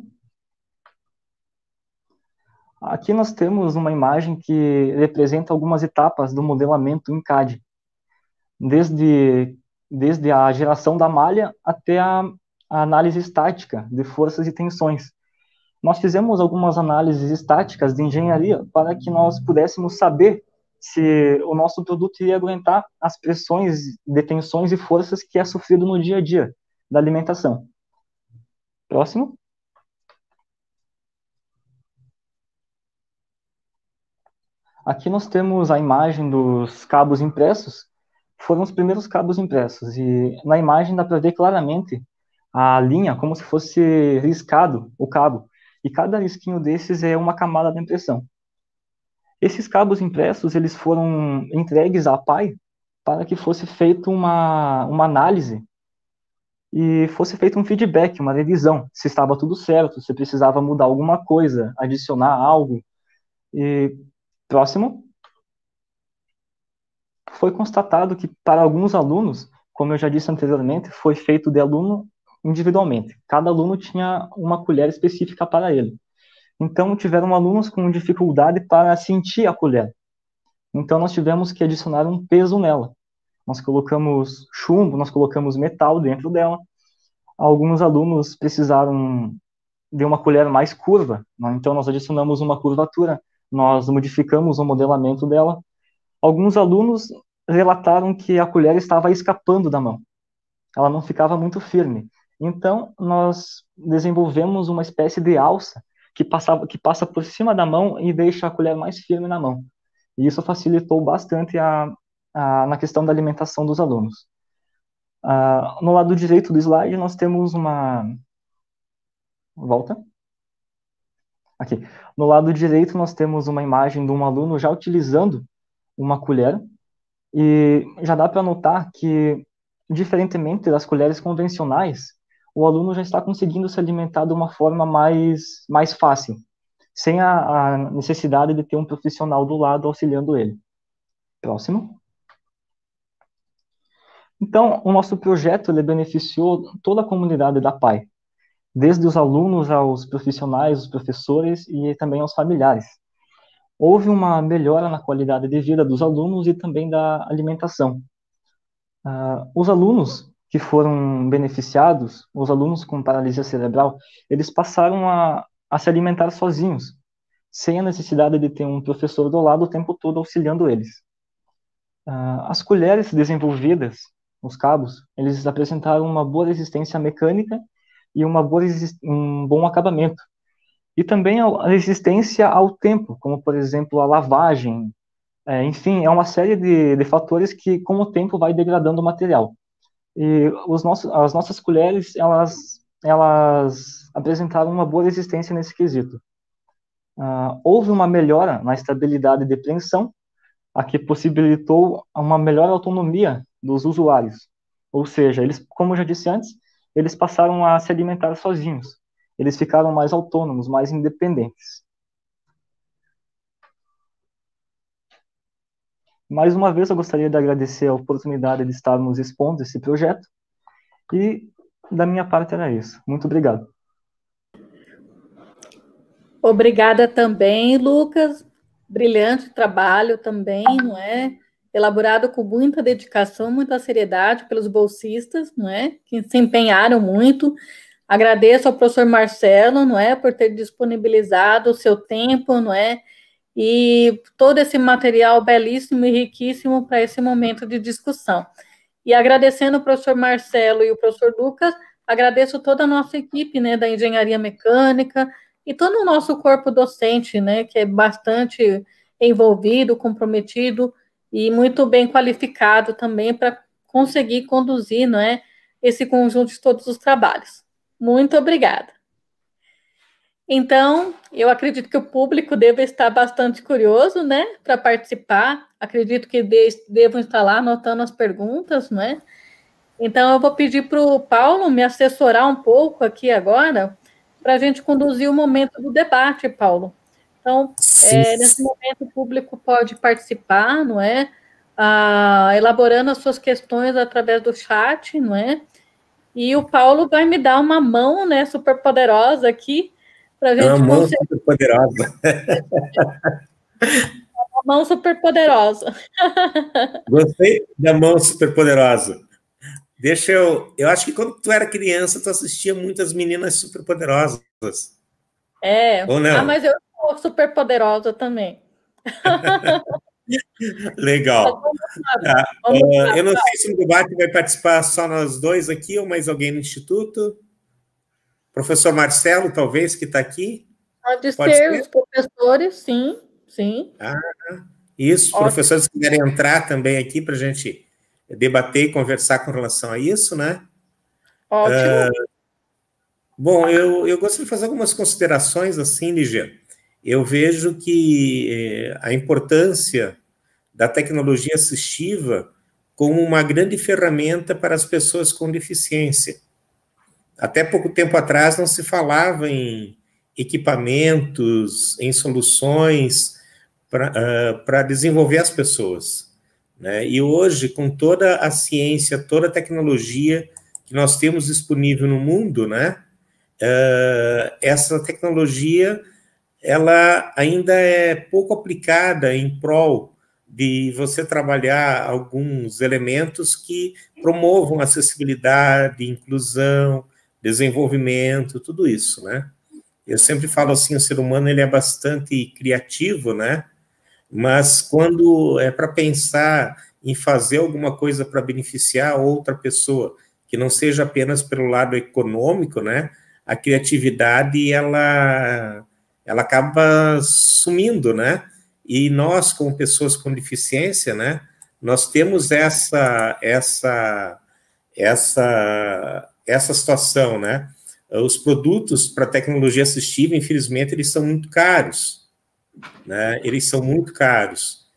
Aqui nós temos uma imagem que representa algumas etapas do modelamento em CAD, desde a geração da malha até a análise estática de forças e tensões. Nós fizemos algumas análises estáticas de engenharia para que nós pudéssemos saber se o nosso produto iria aguentar as pressões, de tensões e forças que é sofrido no dia a dia da alimentação. Próximo. Aqui nós temos a imagem dos cabos impressos. Foram os primeiros cabos impressos e na imagem dá para ver claramente a linha como se fosse riscado o cabo. E cada risquinho desses é uma camada de impressão. Esses cabos impressos, eles foram entregues à PAI para que fosse feita uma análise e fosse feito um feedback, uma revisão, se estava tudo certo, se precisava mudar alguma coisa, adicionar algo. E próximo. Foi constatado que para alguns alunos, como eu já disse anteriormente, foi feito de aluno individualmente. Cada aluno tinha uma colher específica para ele. Então, tiveram alunos com dificuldade para sentir a colher. Então, nós tivemos que adicionar um peso nela. Nós colocamos chumbo, nós colocamos metal dentro dela. Alguns alunos precisaram de uma colher mais curva, né? Então nós adicionamos uma curvatura, nós modificamos o modelamento dela. Alguns alunos relataram que a colher estava escapando da mão. Ela não ficava muito firme. Então, nós desenvolvemos uma espécie de alça que passa por cima da mão e deixa a colher mais firme na mão. E isso facilitou bastante na questão da alimentação dos alunos. No lado direito do slide, nós temos uma... Volta. Aqui. No lado direito, nós temos uma imagem de um aluno já utilizando uma colher. E já dá para notar que, diferentemente das colheres convencionais, o aluno já está conseguindo se alimentar de uma forma mais fácil, sem a necessidade de ter um profissional do lado auxiliando ele. Próximo. Então, o nosso projeto ele beneficiou toda a comunidade da PAI, desde os alunos aos profissionais, os professores e também aos familiares. Houve uma melhora na qualidade de vida dos alunos e também da alimentação. Os alunos que foram beneficiados, os alunos com paralisia cerebral, eles passaram a se alimentar sozinhos, sem a necessidade de ter um professor do lado o tempo todo auxiliando eles. As colheres desenvolvidas, os cabos, eles apresentaram uma boa resistência mecânica e um bom acabamento. E também a resistência ao tempo, como, por exemplo, a lavagem. Enfim, é uma série de fatores que, com o tempo, vai degradando o material. E as nossas colheres, elas apresentaram uma boa resistência nesse quesito. Houve uma melhora na estabilidade de preensão, a que possibilitou uma melhor autonomia dos usuários. Ou seja, eles, como eu já disse antes, eles passaram a se alimentar sozinhos. Eles ficaram mais autônomos, mais independentes. Mais uma vez, eu gostaria de agradecer a oportunidade de estarmos expondo esse projeto. E, da minha parte, era isso. Muito obrigado. Obrigada também, Lucas. Brilhante trabalho também, não é? elaborado com muita dedicação, muita seriedade pelos bolsistas, não é? Que se empenharam muito. Agradeço ao professor Marcelo, não é, por ter disponibilizado o seu tempo, não é, e todo esse material belíssimo e riquíssimo para esse momento de discussão. E agradecendo o professor Marcelo e o professor Lucas, agradeço toda a nossa equipe, né, da engenharia mecânica e todo o nosso corpo docente, né, que é bastante envolvido, comprometido e muito bem qualificado também para conseguir conduzir, não é, esse conjunto de todos os trabalhos. Muito obrigada. Então, eu acredito que o público deve estar bastante curioso, né, para participar. Acredito que devam estar lá anotando as perguntas, não é? Então, eu vou pedir para o Paulo me assessorar um pouco aqui agora, para a gente conduzir o momento do debate, Paulo. Então, nesse momento, o público pode participar, não é? Elaborando as suas questões através do chat, não é? E o Paulo vai me dar uma mão, né, super poderosa aqui, para a gente uma mão super poderosa. Uma mão super poderosa. Gostei da mão super poderosa. Eu acho que quando tu era criança, tu assistia muitas meninas super poderosas. Ou não? Mas eu sou super poderosa também. Legal. Eu não sei se no debate vai participar só nós dois aqui ou mais alguém no Instituto. Professor Marcelo, talvez, que está aqui. Pode ser os professores, sim. Isso, professores que quiserem entrar também aqui para a gente debater e conversar com relação a isso, né? Ótimo. Bom, eu gostaria de fazer algumas considerações assim, Lígia. Eu vejo que a importância da tecnologia assistiva como uma grande ferramenta para as pessoas com deficiência. Até pouco tempo atrás não se falava em equipamentos, em soluções para desenvolver as pessoas, né? E hoje, com toda a ciência, toda a tecnologia que nós temos disponível no mundo, né? Essa tecnologia, ela ainda é pouco aplicada em prol de você trabalhar alguns elementos que promovam acessibilidade, inclusão, desenvolvimento, tudo isso, né? Eu sempre falo assim, o ser humano, ele é bastante criativo, né? Mas quando é para pensar em fazer alguma coisa para beneficiar outra pessoa, que não seja apenas pelo lado econômico, né? A criatividade, ela acaba sumindo, né? E nós, como pessoas com deficiência, né? Nós temos essa situação, né? Os produtos para tecnologia assistiva, infelizmente, eles são muito caros, né? Eles são muito caros.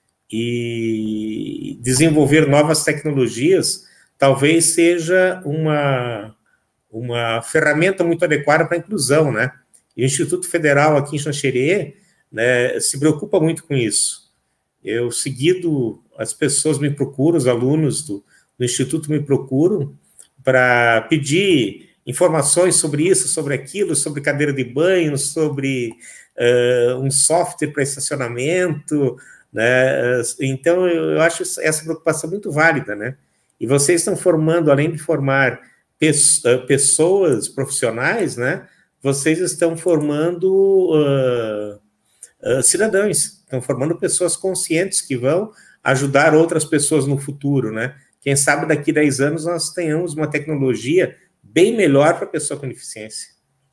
E desenvolver novas tecnologias talvez seja uma ferramenta muito adequada para a inclusão, né? E o Instituto Federal aqui em Xanxerê, né, se preocupa muito com isso. Seguido, as pessoas me procuram, os alunos do Instituto me procuram para pedir informações sobre isso, sobre aquilo, sobre cadeira de banho, sobre um software para estacionamento, né? Então, eu acho essa preocupação muito válida, né? E vocês estão formando, além de formar pessoas profissionais, né? Vocês estão formando cidadãos, estão formando pessoas conscientes que vão ajudar outras pessoas no futuro, né? Quem sabe daqui a 10 anos nós tenhamos uma tecnologia bem melhor para a pessoa com deficiência.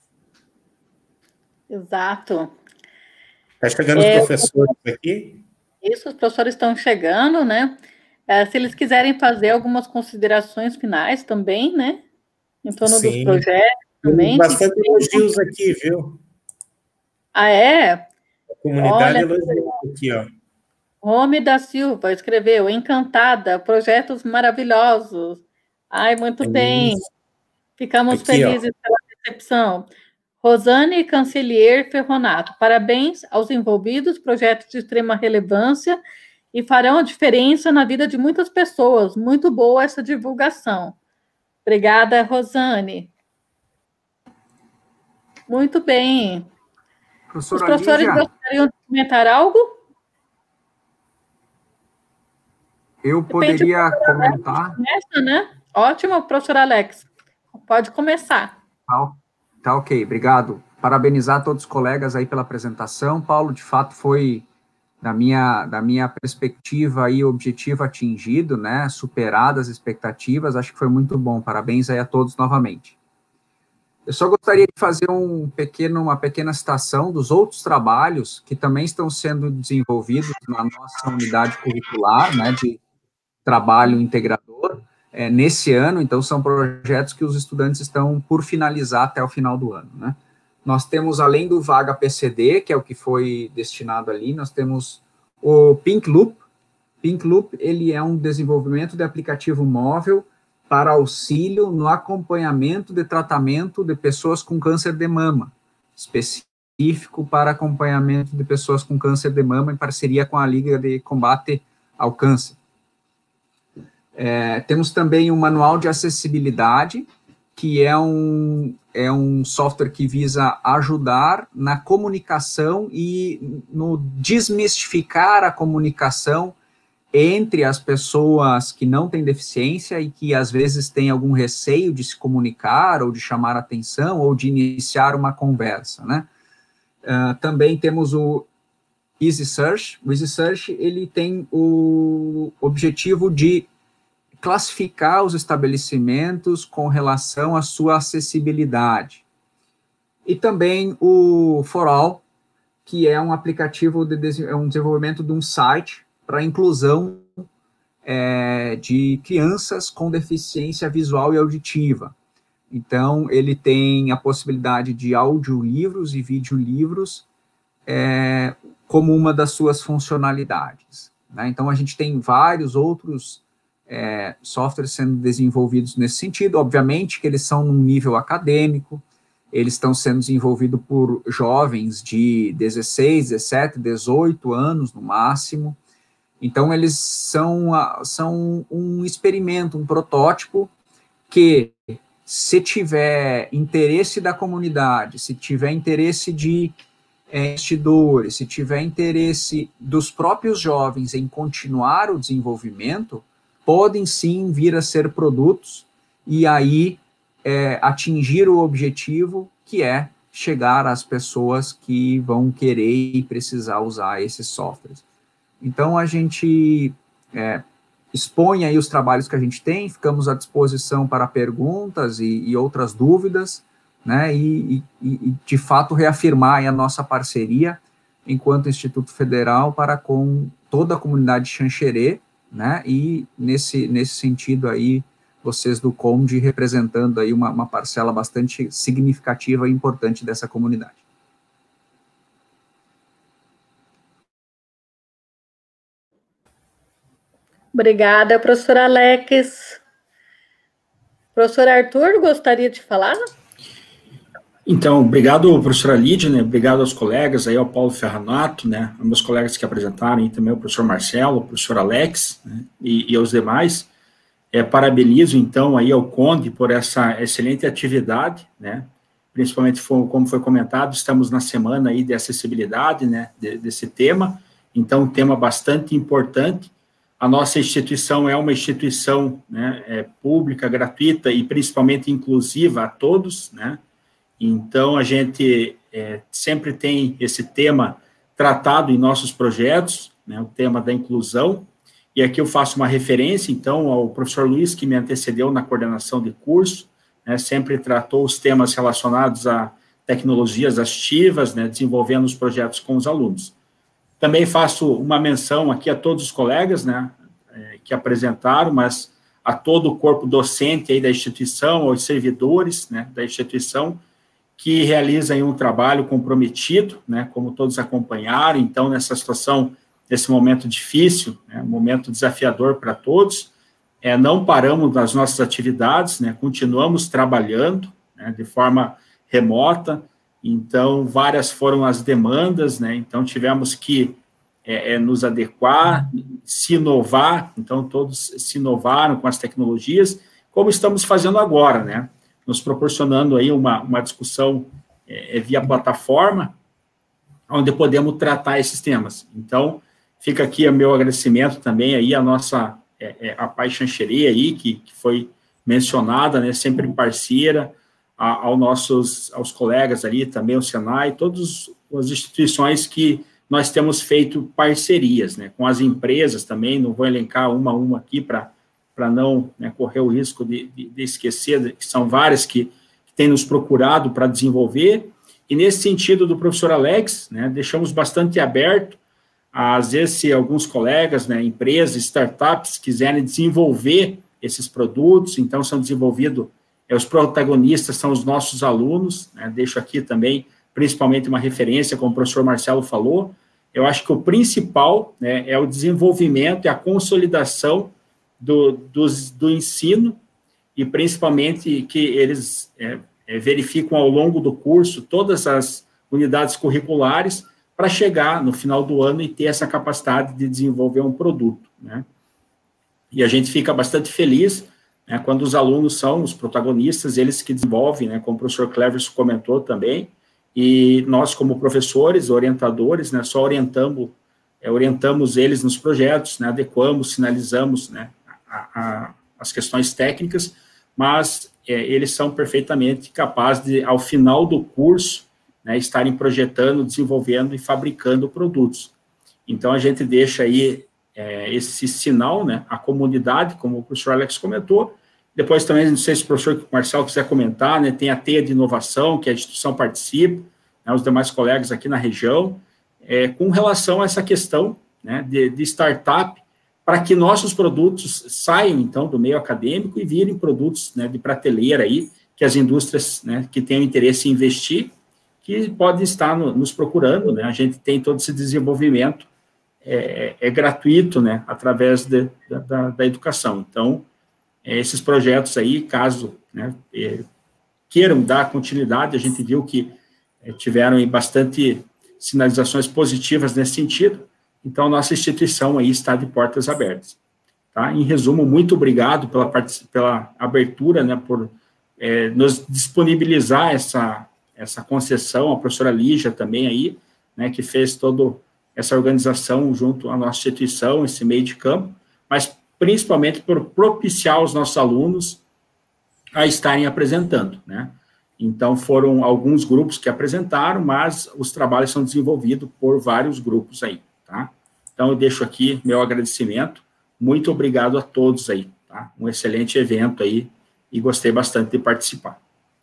Exato. Está chegando os professores aqui? Isso, os professores estão chegando, né? Se eles quiserem fazer algumas considerações finais também, né? Em torno dos projetos também. Bastante elogios aqui, viu? É? A comunidade elogiou aqui, ó. Rome da Silva escreveu, encantada, projetos maravilhosos. Ai, muito bem. Ficamos felizes pela recepção. Rosane Cancelier Ferronato, parabéns aos envolvidos, projetos de extrema relevância e farão a diferença na vida de muitas pessoas. Muito boa essa divulgação. Obrigada, Rosane. Muito bem. Os professores gostariam de comentar algo? Eu poderia comentar. Começa, né? Ótimo, professor Alex. Pode começar. Tá ok, obrigado. Parabenizar todos os colegas aí pela apresentação. Paulo, de fato, foi, da minha perspectiva, aí, o objetivo atingido, né? Superadas as expectativas. Acho que foi muito bom. Parabéns aí a todos novamente. Eu só gostaria de fazer uma pequena citação dos outros trabalhos que também estão sendo desenvolvidos na nossa unidade curricular, né, de trabalho integrador, nesse ano. Então, são projetos que os estudantes estão por finalizar até o final do ano, né. Nós temos, além do Vaga PCD, que é o que foi destinado ali, nós temos o Pink Loop. Pink Loop, ele é um desenvolvimento de aplicativo móvel para auxílio no acompanhamento de tratamento de pessoas com câncer de mama, específico para acompanhamento de pessoas com câncer de mama, em parceria com a Liga de Combate ao Câncer. Temos também o Manual de Acessibilidade, que é um software que visa ajudar na comunicação e no desmistificar a comunicação entre as pessoas que não têm deficiência e que às vezes têm algum receio de se comunicar ou de chamar atenção ou de iniciar uma conversa, né? Também temos o Easy Search. O Easy Search, ele tem o objetivo de classificar os estabelecimentos com relação à sua acessibilidade. E também o For All, que é um aplicativo um desenvolvimento de um site para a inclusão de crianças com deficiência visual e auditiva. Então, ele tem a possibilidade de audiolivros e videolivros como uma das suas funcionalidades, né? Então, a gente tem vários outros softwares sendo desenvolvidos nesse sentido. Obviamente que eles são num nível acadêmico, eles estão sendo desenvolvidos por jovens de 16, 17, 18 anos no máximo. Então, eles são um experimento, um protótipo que, se tiver interesse da comunidade, se tiver interesse de investidores, se tiver interesse dos próprios jovens em continuar o desenvolvimento, podem sim vir a ser produtos e aí atingir o objetivo, que é chegar às pessoas que vão querer e precisar usar esses softwares. Então, a gente expõe aí os trabalhos que a gente tem, ficamos à disposição para perguntas e outras dúvidas, né, e de fato reafirmar aí a nossa parceria enquanto Instituto Federal para com toda a comunidade Xanxerê, né, e nesse sentido aí, vocês do CONDE representando aí uma parcela bastante significativa e importante dessa comunidade. Obrigada, professor Alex. Professor Arthur, gostaria de falar? Então, obrigado, professora Lídia, né? Obrigado aos colegas, aí ao Paulo Ferranato, né? Aos meus colegas que apresentaram, e também ao professor Marcelo, ao professor Alex, né? E aos demais. Parabenizo, então, aí ao Conde por essa excelente atividade, né? Principalmente, como foi comentado, estamos na semana aí de acessibilidade, né? Desse tema, então, um tema bastante importante. A nossa instituição é uma instituição, né, pública, gratuita e principalmente inclusiva a todos, né? Então, a gente sempre tem esse tema tratado em nossos projetos, né, o tema da inclusão, e aqui eu faço uma referência, então, ao professor Luiz, que me antecedeu na coordenação de curso, né, sempre tratou os temas relacionados a tecnologias assistivas, né, desenvolvendo os projetos com os alunos. Também faço uma menção aqui a todos os colegas, né, que apresentaram, mas a todo o corpo docente aí da instituição, aos servidores, né, da instituição, que realizam um trabalho comprometido, né, como todos acompanharam. Então, nessa situação, nesse momento difícil, né, um momento desafiador para todos, não paramos nas nossas atividades, né, continuamos trabalhando, né, de forma remota. Então, várias foram as demandas, né, então tivemos que nos adequar, se inovar, então todos se inovaram com as tecnologias, como estamos fazendo agora, né, nos proporcionando aí uma discussão via plataforma, onde podemos tratar esses temas. Então, fica aqui o meu agradecimento também aí à nossa a Pai Xanxerê aí, que foi mencionada, né, sempre parceira, aos colegas ali, também o Senai, todas as instituições que nós temos feito parcerias, né, com as empresas também, não vou elencar uma a uma aqui para não, né, correr o risco de esquecer, que são várias que têm nos procurado para desenvolver, e nesse sentido do professor Alex, né, deixamos bastante aberto, às vezes se alguns colegas, né, empresas, startups, quiserem desenvolver esses produtos, então são desenvolvidos, os protagonistas são os nossos alunos, né, deixo aqui também, principalmente uma referência, como o professor Marcelo falou, eu acho que o principal, né, é o desenvolvimento e a consolidação do ensino, e principalmente que eles verificam ao longo do curso todas as unidades curriculares, para chegar no final do ano e ter essa capacidade de desenvolver um produto, né? E a gente fica bastante feliz, né, quando os alunos são os protagonistas, eles que desenvolvem, né, como o professor Cleverson comentou também, e nós, como professores, orientadores, né, só orientamos eles nos projetos, né, adequamos, sinalizamos, né, as questões técnicas, mas eles são perfeitamente capazes de, ao final do curso, né, estarem projetando, desenvolvendo e fabricando produtos. Então, a gente deixa aí esse sinal, né, à comunidade, como o professor Alex comentou. Depois também, não sei se o professor Marcelo quiser comentar, né, tem a teia de inovação, que a instituição participa, né, os demais colegas aqui na região, com relação a essa questão, né, de startup, para que nossos produtos saiam, então, do meio acadêmico e virem produtos, né, de prateleira aí, que as indústrias, né, que tenham interesse em investir, que podem estar nos procurando, né, a gente tem todo esse desenvolvimento gratuito, né, através da educação. Então, esses projetos aí, caso, né, queiram dar continuidade, a gente viu que tiveram aí bastante sinalizações positivas nesse sentido, então, nossa instituição aí está de portas abertas. Tá? Em resumo, muito obrigado pela abertura, né, por nos disponibilizar essa concessão, a professora Lígia também aí, né, que fez toda essa organização junto à nossa instituição, esse meio de campo, mas principalmente por propiciar os nossos alunos a estarem apresentando, né. Então, foram alguns grupos que apresentaram, mas os trabalhos são desenvolvidos por vários grupos aí, tá? Então, eu deixo aqui meu agradecimento, muito obrigado a todos aí, tá? Um excelente evento aí, e gostei bastante de participar.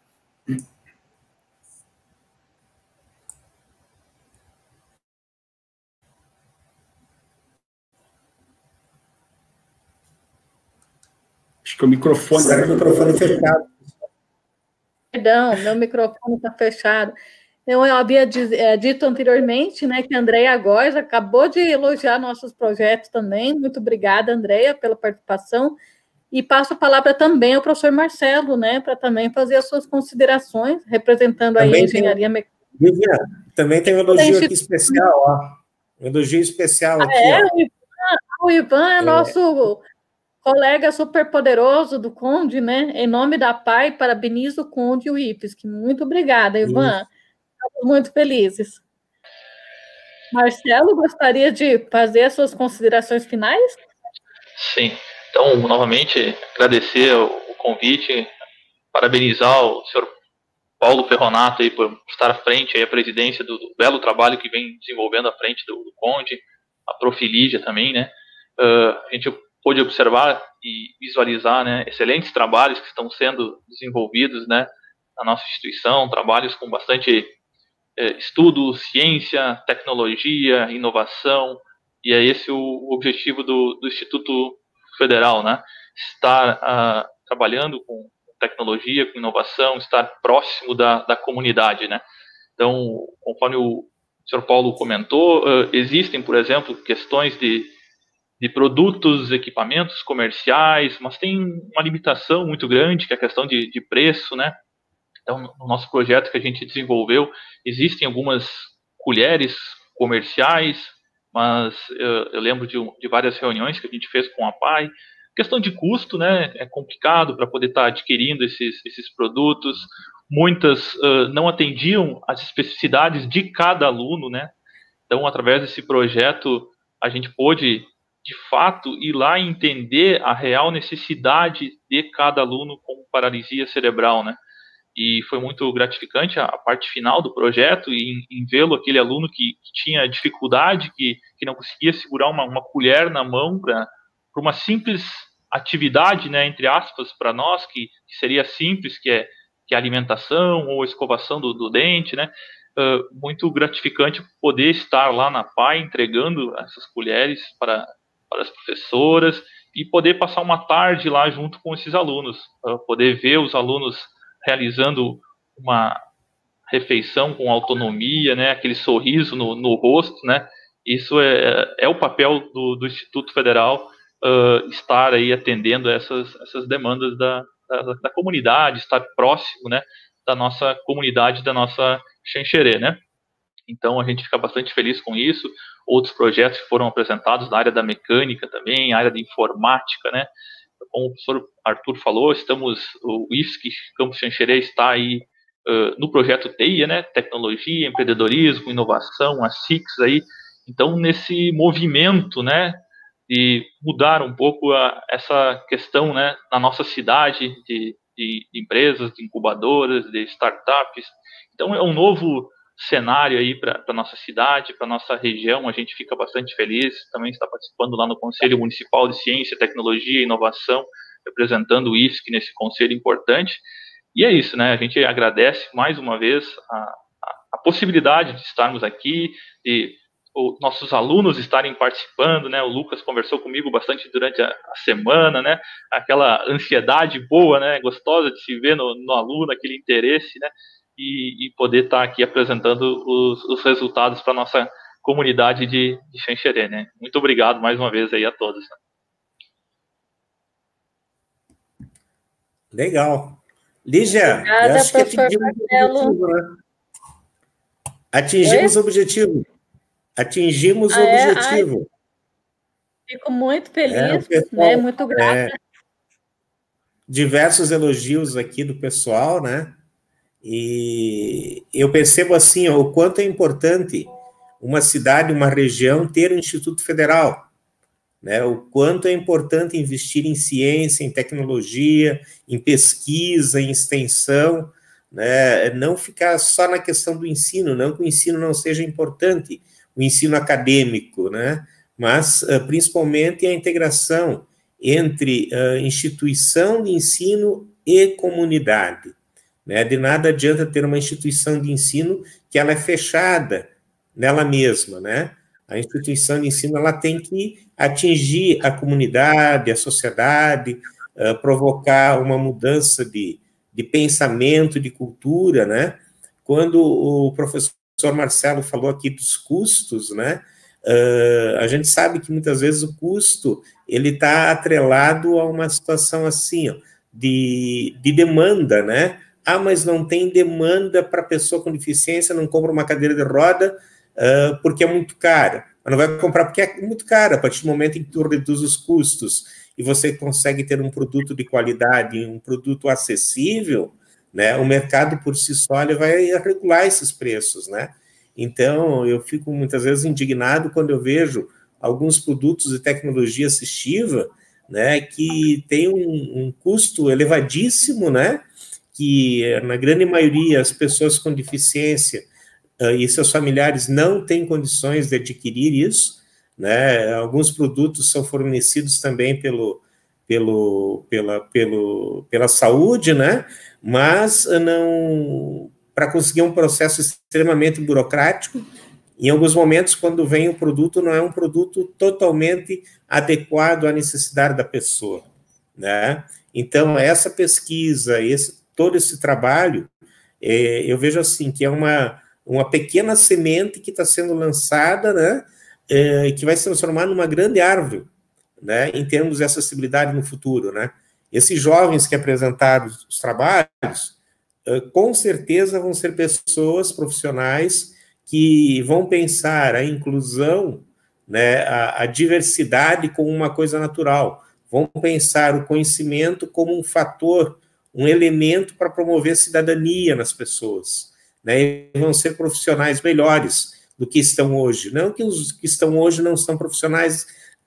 Acho que o microfone... Será que o microfone fechado? Perdão, meu microfone está fechado. Eu havia dito anteriormente, né, que a Andreia Góes acabou de elogiar nossos projetos também. Muito obrigada, Andreia, pela participação. E passo a palavra também ao professor Marcelo, né, para também fazer as suas considerações, representando aí a engenharia mecânica. Vivian, também tem um elogio aqui especial, ó. Um elogio especial aqui, ó. O Ivan é nosso colega super poderoso do Conde, né? Em nome da PAI, parabenizo o Conde e o IPSC. Muito obrigada, Ivan. Estamos muito felizes. Marcelo, gostaria de fazer as suas considerações finais? Sim. Então, novamente, agradecer o convite, parabenizar o senhor Paulo Ferronato aí por estar à frente, aí, a presidência do belo trabalho que vem desenvolvendo à frente do Conde, a Prof. Lígia também, né? A gente pôde observar e visualizar, né, excelentes trabalhos que estão sendo desenvolvidos, né, na nossa instituição, trabalhos com bastante estudo, ciência, tecnologia, inovação, e é esse o objetivo do Instituto Federal, né, estar trabalhando com tecnologia, com inovação, estar próximo da comunidade, né. Então, conforme o senhor Paulo comentou, existem, por exemplo, questões de produtos, equipamentos comerciais, mas tem uma limitação muito grande, que é a questão de preço, né? Então, no nosso projeto que a gente desenvolveu, existem algumas colheres comerciais, mas eu lembro de várias reuniões que a gente fez com a PAI. Questão de custo, né? É complicado para poder estar adquirindo esses produtos. Muitas não atendiam às especificidades de cada aluno, né? Então, através desse projeto, a gente pôde de fato, ir lá e entender a real necessidade de cada aluno com paralisia cerebral, né? E foi muito gratificante a parte final do projeto, em vê-lo, aquele aluno que tinha dificuldade, que não conseguia segurar uma colher na mão para uma simples atividade, né, entre aspas, para nós, que seria simples, que é a alimentação ou a escovação do dente, né? Muito gratificante poder estar lá na PAI entregando essas colheres para as professoras e poder passar uma tarde lá junto com esses alunos, poder ver os alunos realizando uma refeição com autonomia, né, aquele sorriso no rosto, né? Isso é o papel do Instituto Federal, estar aí atendendo essas demandas da comunidade, estar próximo, né, da nossa comunidade, da nossa Xanxerê, né? Então, a gente fica bastante feliz com isso. Outros projetos que foram apresentados na área da mecânica também, área de informática, né? Como o professor Arthur falou, o IFSC Campus Xanxerê está aí no projeto TEIA, né? Tecnologia, empreendedorismo, inovação, a SICS aí. Então, nesse movimento, né, de mudar um pouco essa questão, né, na nossa cidade de empresas, de incubadoras, de startups. Então, é um novo cenário aí para a nossa cidade, para a nossa região. A gente fica bastante feliz. Também está participando lá no Conselho Municipal de Ciência, Tecnologia e Inovação, representando o IFSC nesse conselho importante. E é isso, né? A gente agradece mais uma vez a possibilidade de estarmos aqui, de nossos alunos estarem participando, né? O Lucas conversou comigo bastante durante a semana, né? Aquela ansiedade boa, né? Gostosa de se ver no aluno, aquele interesse, né? E poder estar aqui apresentando os resultados para a nossa comunidade de Xanxerê, né? Muito obrigado mais uma vez aí a todos. Né? Legal. Lígia, Obrigada, eu acho que atingimos o objetivo. Atingimos o objetivo. Fico muito feliz, né? Muito grata. Diversos elogios aqui do pessoal, né? E eu percebo assim, ó, o quanto é importante uma cidade, uma região ter um Instituto Federal, né? O quanto é importante investir em ciência, em tecnologia, em pesquisa, em extensão, né? Não ficar só na questão do ensino, não que o ensino não seja importante, o ensino acadêmico, né? Mas principalmente a integração entre instituição de ensino e comunidade. Né? De nada adianta ter uma instituição de ensino que ela é fechada nela mesma, né? A instituição de ensino ela tem que atingir a comunidade, a sociedade, provocar uma mudança de pensamento, de cultura, né? Quando o professor Marcelo falou aqui dos custos, né? A gente sabe que muitas vezes o custo ele está atrelado a uma situação assim, ó, de demanda, né? Ah, mas não tem demanda para pessoa com deficiência, não compra uma cadeira de roda porque é muito cara. Mas não vai comprar porque é muito cara. A partir do momento em que tu reduz os custos e você consegue ter um produto de qualidade, um produto acessível, né? O mercado por si só ele vai regular esses preços, né? Então, eu fico muitas vezes indignado quando eu vejo alguns produtos de tecnologia assistiva, né, que tem um custo elevadíssimo, né, que na grande maioria as pessoas com deficiência e seus familiares não têm condições de adquirir isso, né, alguns produtos são fornecidos também pela saúde, né, mas não, para conseguir um processo extremamente burocrático, em alguns momentos, quando vem o produto, não é um produto totalmente adequado à necessidade da pessoa, né? Então, essa pesquisa, todo esse trabalho, eu vejo assim, que é uma pequena semente que está sendo lançada, né? Que vai se transformar numa grande árvore, né? Em termos de acessibilidade no futuro, né? Esses jovens que apresentaram os trabalhos, com certeza vão ser pessoas profissionais que vão pensar a inclusão, né, a diversidade como uma coisa natural, vão pensar o conhecimento como um fator, um elemento para promover cidadania nas pessoas, né, e vão ser profissionais melhores do que estão hoje. Não que os que estão hoje não são profissionais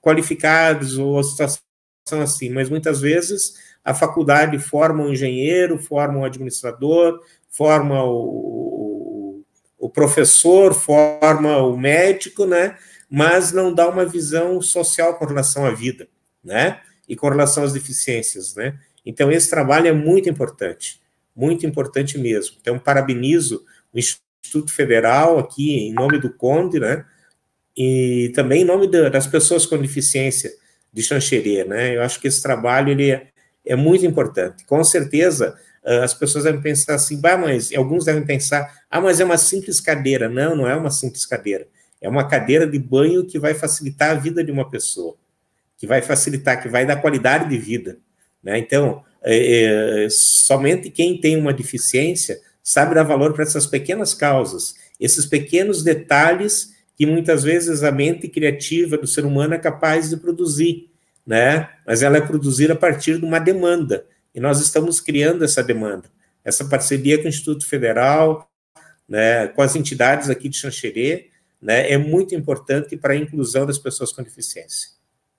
qualificados ou a situação assim, mas muitas vezes a faculdade forma um engenheiro, forma um administrador, forma o professor, forma o médico, né? Mas não dá uma visão social com relação à vida, né? E com relação às deficiências, né? Então, esse trabalho é muito importante mesmo. Então, parabenizo o Instituto Federal aqui, em nome do Conde, né? E também em nome das pessoas com deficiência de Xanxerê, né? Eu acho que esse trabalho, ele é muito importante. Com certeza, as pessoas devem pensar assim, mas alguns devem pensar, mas é uma simples cadeira. Não, não é uma simples cadeira. É uma cadeira de banho que vai facilitar a vida de uma pessoa, que vai facilitar, que vai dar qualidade de vida, né? Então, somente quem tem uma deficiência sabe dar valor para essas pequenas causas, esses pequenos detalhes que muitas vezes a mente criativa do ser humano é capaz de produzir, né? Mas ela é produzida a partir de uma demanda, e nós estamos criando essa demanda, essa parceria com o Instituto Federal, né, com as entidades aqui de Xanxerê, né, é muito importante para a inclusão das pessoas com deficiência.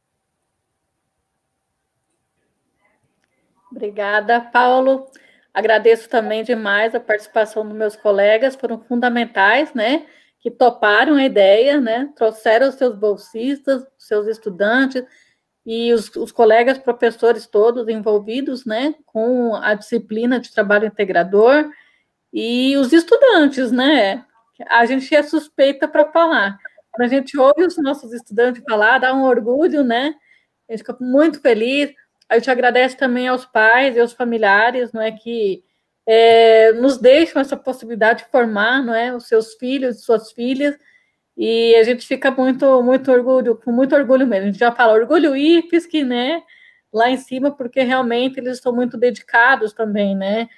Obrigada, Paulo. Agradeço também demais a participação dos meus colegas, foram fundamentais, né, que toparam a ideia, né, trouxeram os seus bolsistas, os seus estudantes e os colegas professores todos envolvidos, né, com a disciplina de trabalho integrador e os estudantes, né, a gente é suspeita para falar. Quando a gente ouve os nossos estudantes falar, dá um orgulho, né, a gente fica muito feliz. A gente agradece também aos pais e aos familiares, não é, que nos deixam essa possibilidade de formar, não é, os seus filhos e suas filhas, e a gente fica com muito orgulho mesmo. A gente já fala orgulho IFSC, né, lá em cima, porque realmente eles estão muito dedicados também, né,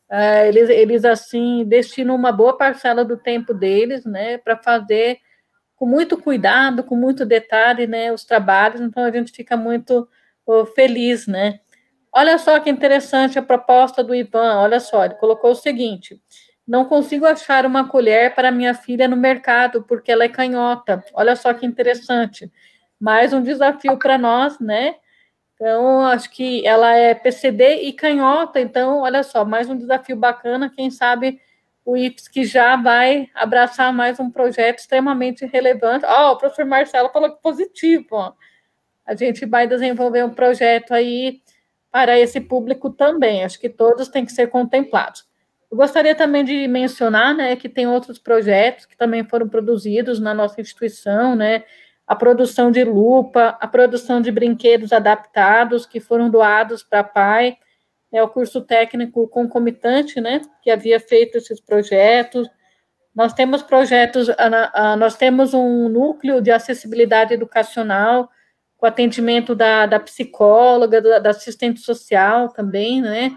eles assim, destinam uma boa parcela do tempo deles, né, para fazer com muito cuidado, com muito detalhe, né, os trabalhos, então a gente fica muito feliz, né. Olha só que interessante a proposta do Ivan, olha só, ele colocou o seguinte: não consigo achar uma colher para minha filha no mercado, porque ela é canhota. Olha só que interessante. Mais um desafio para nós, né? Então, acho que ela é PCD e canhota, então, olha só, mais um desafio bacana, quem sabe o IFSC já vai abraçar mais um projeto extremamente relevante. O professor Marcelo falou que positivo, ó. A gente vai desenvolver um projeto aí para esse público também, acho que todos têm que ser contemplados. Eu gostaria também de mencionar, né, que tem outros projetos que também foram produzidos na nossa instituição, né, a produção de lupa, a produção de brinquedos adaptados que foram doados para a PAI, o curso técnico concomitante, né, que havia feito esses projetos. Nós temos projetos, nós temos um núcleo de acessibilidade educacional, com atendimento da psicóloga, da assistente social também, né,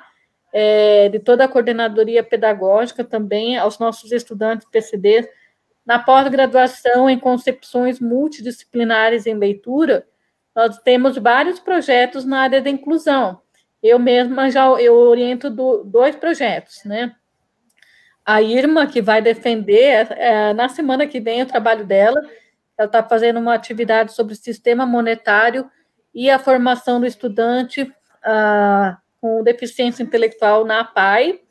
de toda a coordenadoria pedagógica também, aos nossos estudantes PCDs. Na pós-graduação em concepções multidisciplinares em leitura, nós temos vários projetos na área da inclusão. Eu mesma eu oriento dois projetos, né. A Irma, que vai defender, na semana que vem, o trabalho dela, ela está fazendo uma atividade sobre o sistema monetário e a formação do estudante com deficiência intelectual na PAI,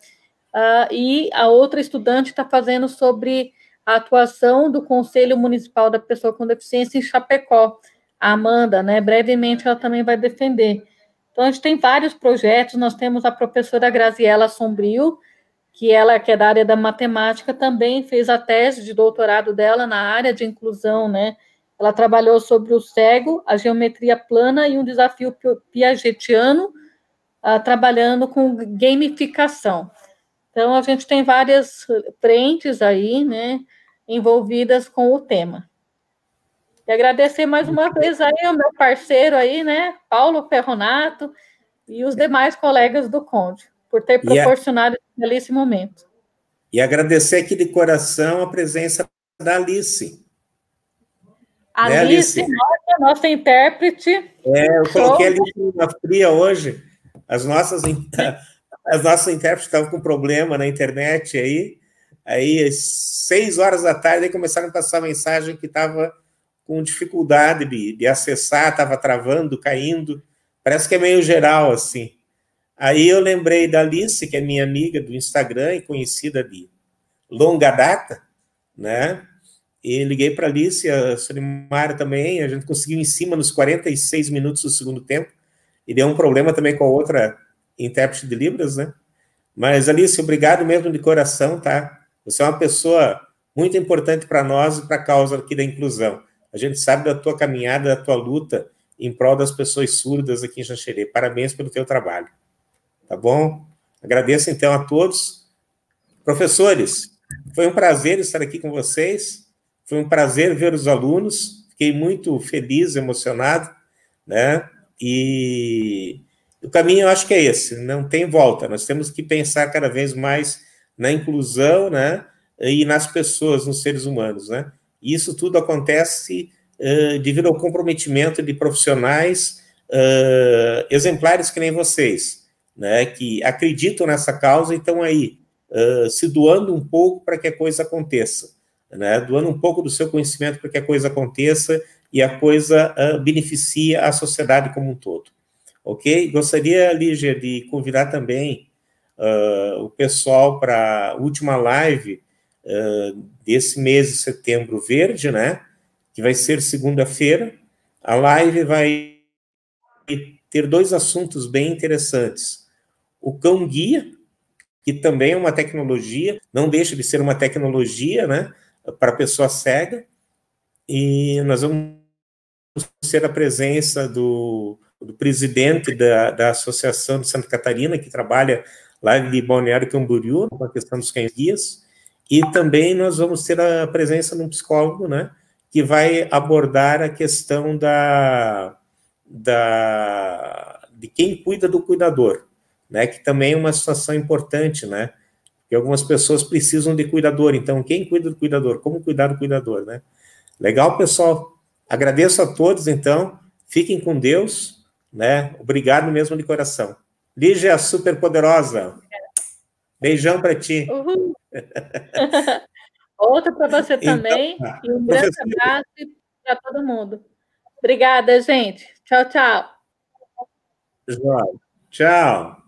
e a outra estudante está fazendo sobre a atuação do Conselho Municipal da Pessoa com Deficiência em Chapecó, a Amanda, né, brevemente ela também vai defender. Então, a gente tem vários projetos, nós temos a professora Graziela Sombrio, que é da área da matemática, também fez a tese de doutorado dela na área de inclusão, né? Ela trabalhou sobre o cego, a geometria plana e um desafio piagetiano, trabalhando com gamificação. Então, a gente tem várias frentes aí, né, envolvidas com o tema. E agradecer mais uma vez aí ao meu parceiro aí, né, Paulo Ferronato, e os demais colegas do Conde, por ter proporcionado esse belíssimo momento. E agradecer aqui de coração a presença da Alice. Alice, nossa intérprete. Eu coloquei a Alice na fria hoje. As nossas intérpretes estavam com problema na internet aí. Aí, às 6 horas da tarde, começaram a passar mensagem que estava com dificuldade de acessar, estava travando, caindo. Parece que é meio geral, assim. Aí eu lembrei da Alice, que é minha amiga do Instagram e conhecida de longa data, né? E liguei para a Alice, a Solimara também, a gente conseguiu em cima nos 46 minutos do segundo tempo, e deu um problema também com a outra intérprete de Libras, né? Mas, Alice, obrigado mesmo de coração, tá? Você é uma pessoa muito importante para nós e para a causa aqui da inclusão. A gente sabe da tua caminhada, da tua luta em prol das pessoas surdas aqui em Xanxerê. Parabéns pelo teu trabalho. Tá bom? Agradeço, então, a todos. Professores, foi um prazer estar aqui com vocês. Foi um prazer ver os alunos. Fiquei muito feliz, emocionado, né? E o caminho, eu acho que é esse, não tem volta. Nós temos que pensar cada vez mais na inclusão, né? E nas pessoas, nos seres humanos, né? E isso tudo acontece devido ao comprometimento de profissionais exemplares que nem vocês, né? Que acreditam nessa causa e estão aí se doando um pouco para que a coisa aconteça, né? Doando um pouco do seu conhecimento para que a coisa aconteça e a coisa beneficie a sociedade como um todo. Ok? Gostaria, Lígia, de convidar também o pessoal para a última live desse mês de setembro verde, né? Que vai ser segunda-feira. A live vai ter 2 assuntos bem interessantes. O cão-guia, que também é uma tecnologia, não deixa de ser uma tecnologia, né? Para a pessoa cega. E nós vamos ter a presença do presidente da Associação de Santa Catarina, que trabalha lá de Balneário Camboriú, com a questão dos cães-guias, e também nós vamos ter a presença de um psicólogo, né, que vai abordar a questão de quem cuida do cuidador, né, que também é uma situação importante, né, que algumas pessoas precisam de cuidador, então quem cuida do cuidador, como cuidar do cuidador, né. Legal, pessoal? Agradeço a todos, então, fiquem com Deus, né? Obrigado mesmo de coração. Lígia, super poderosa. Beijão para ti. Uhul. Outra para você também. Então, e um grande abraço para todo mundo. Obrigada, gente. Tchau, tchau. Tchau.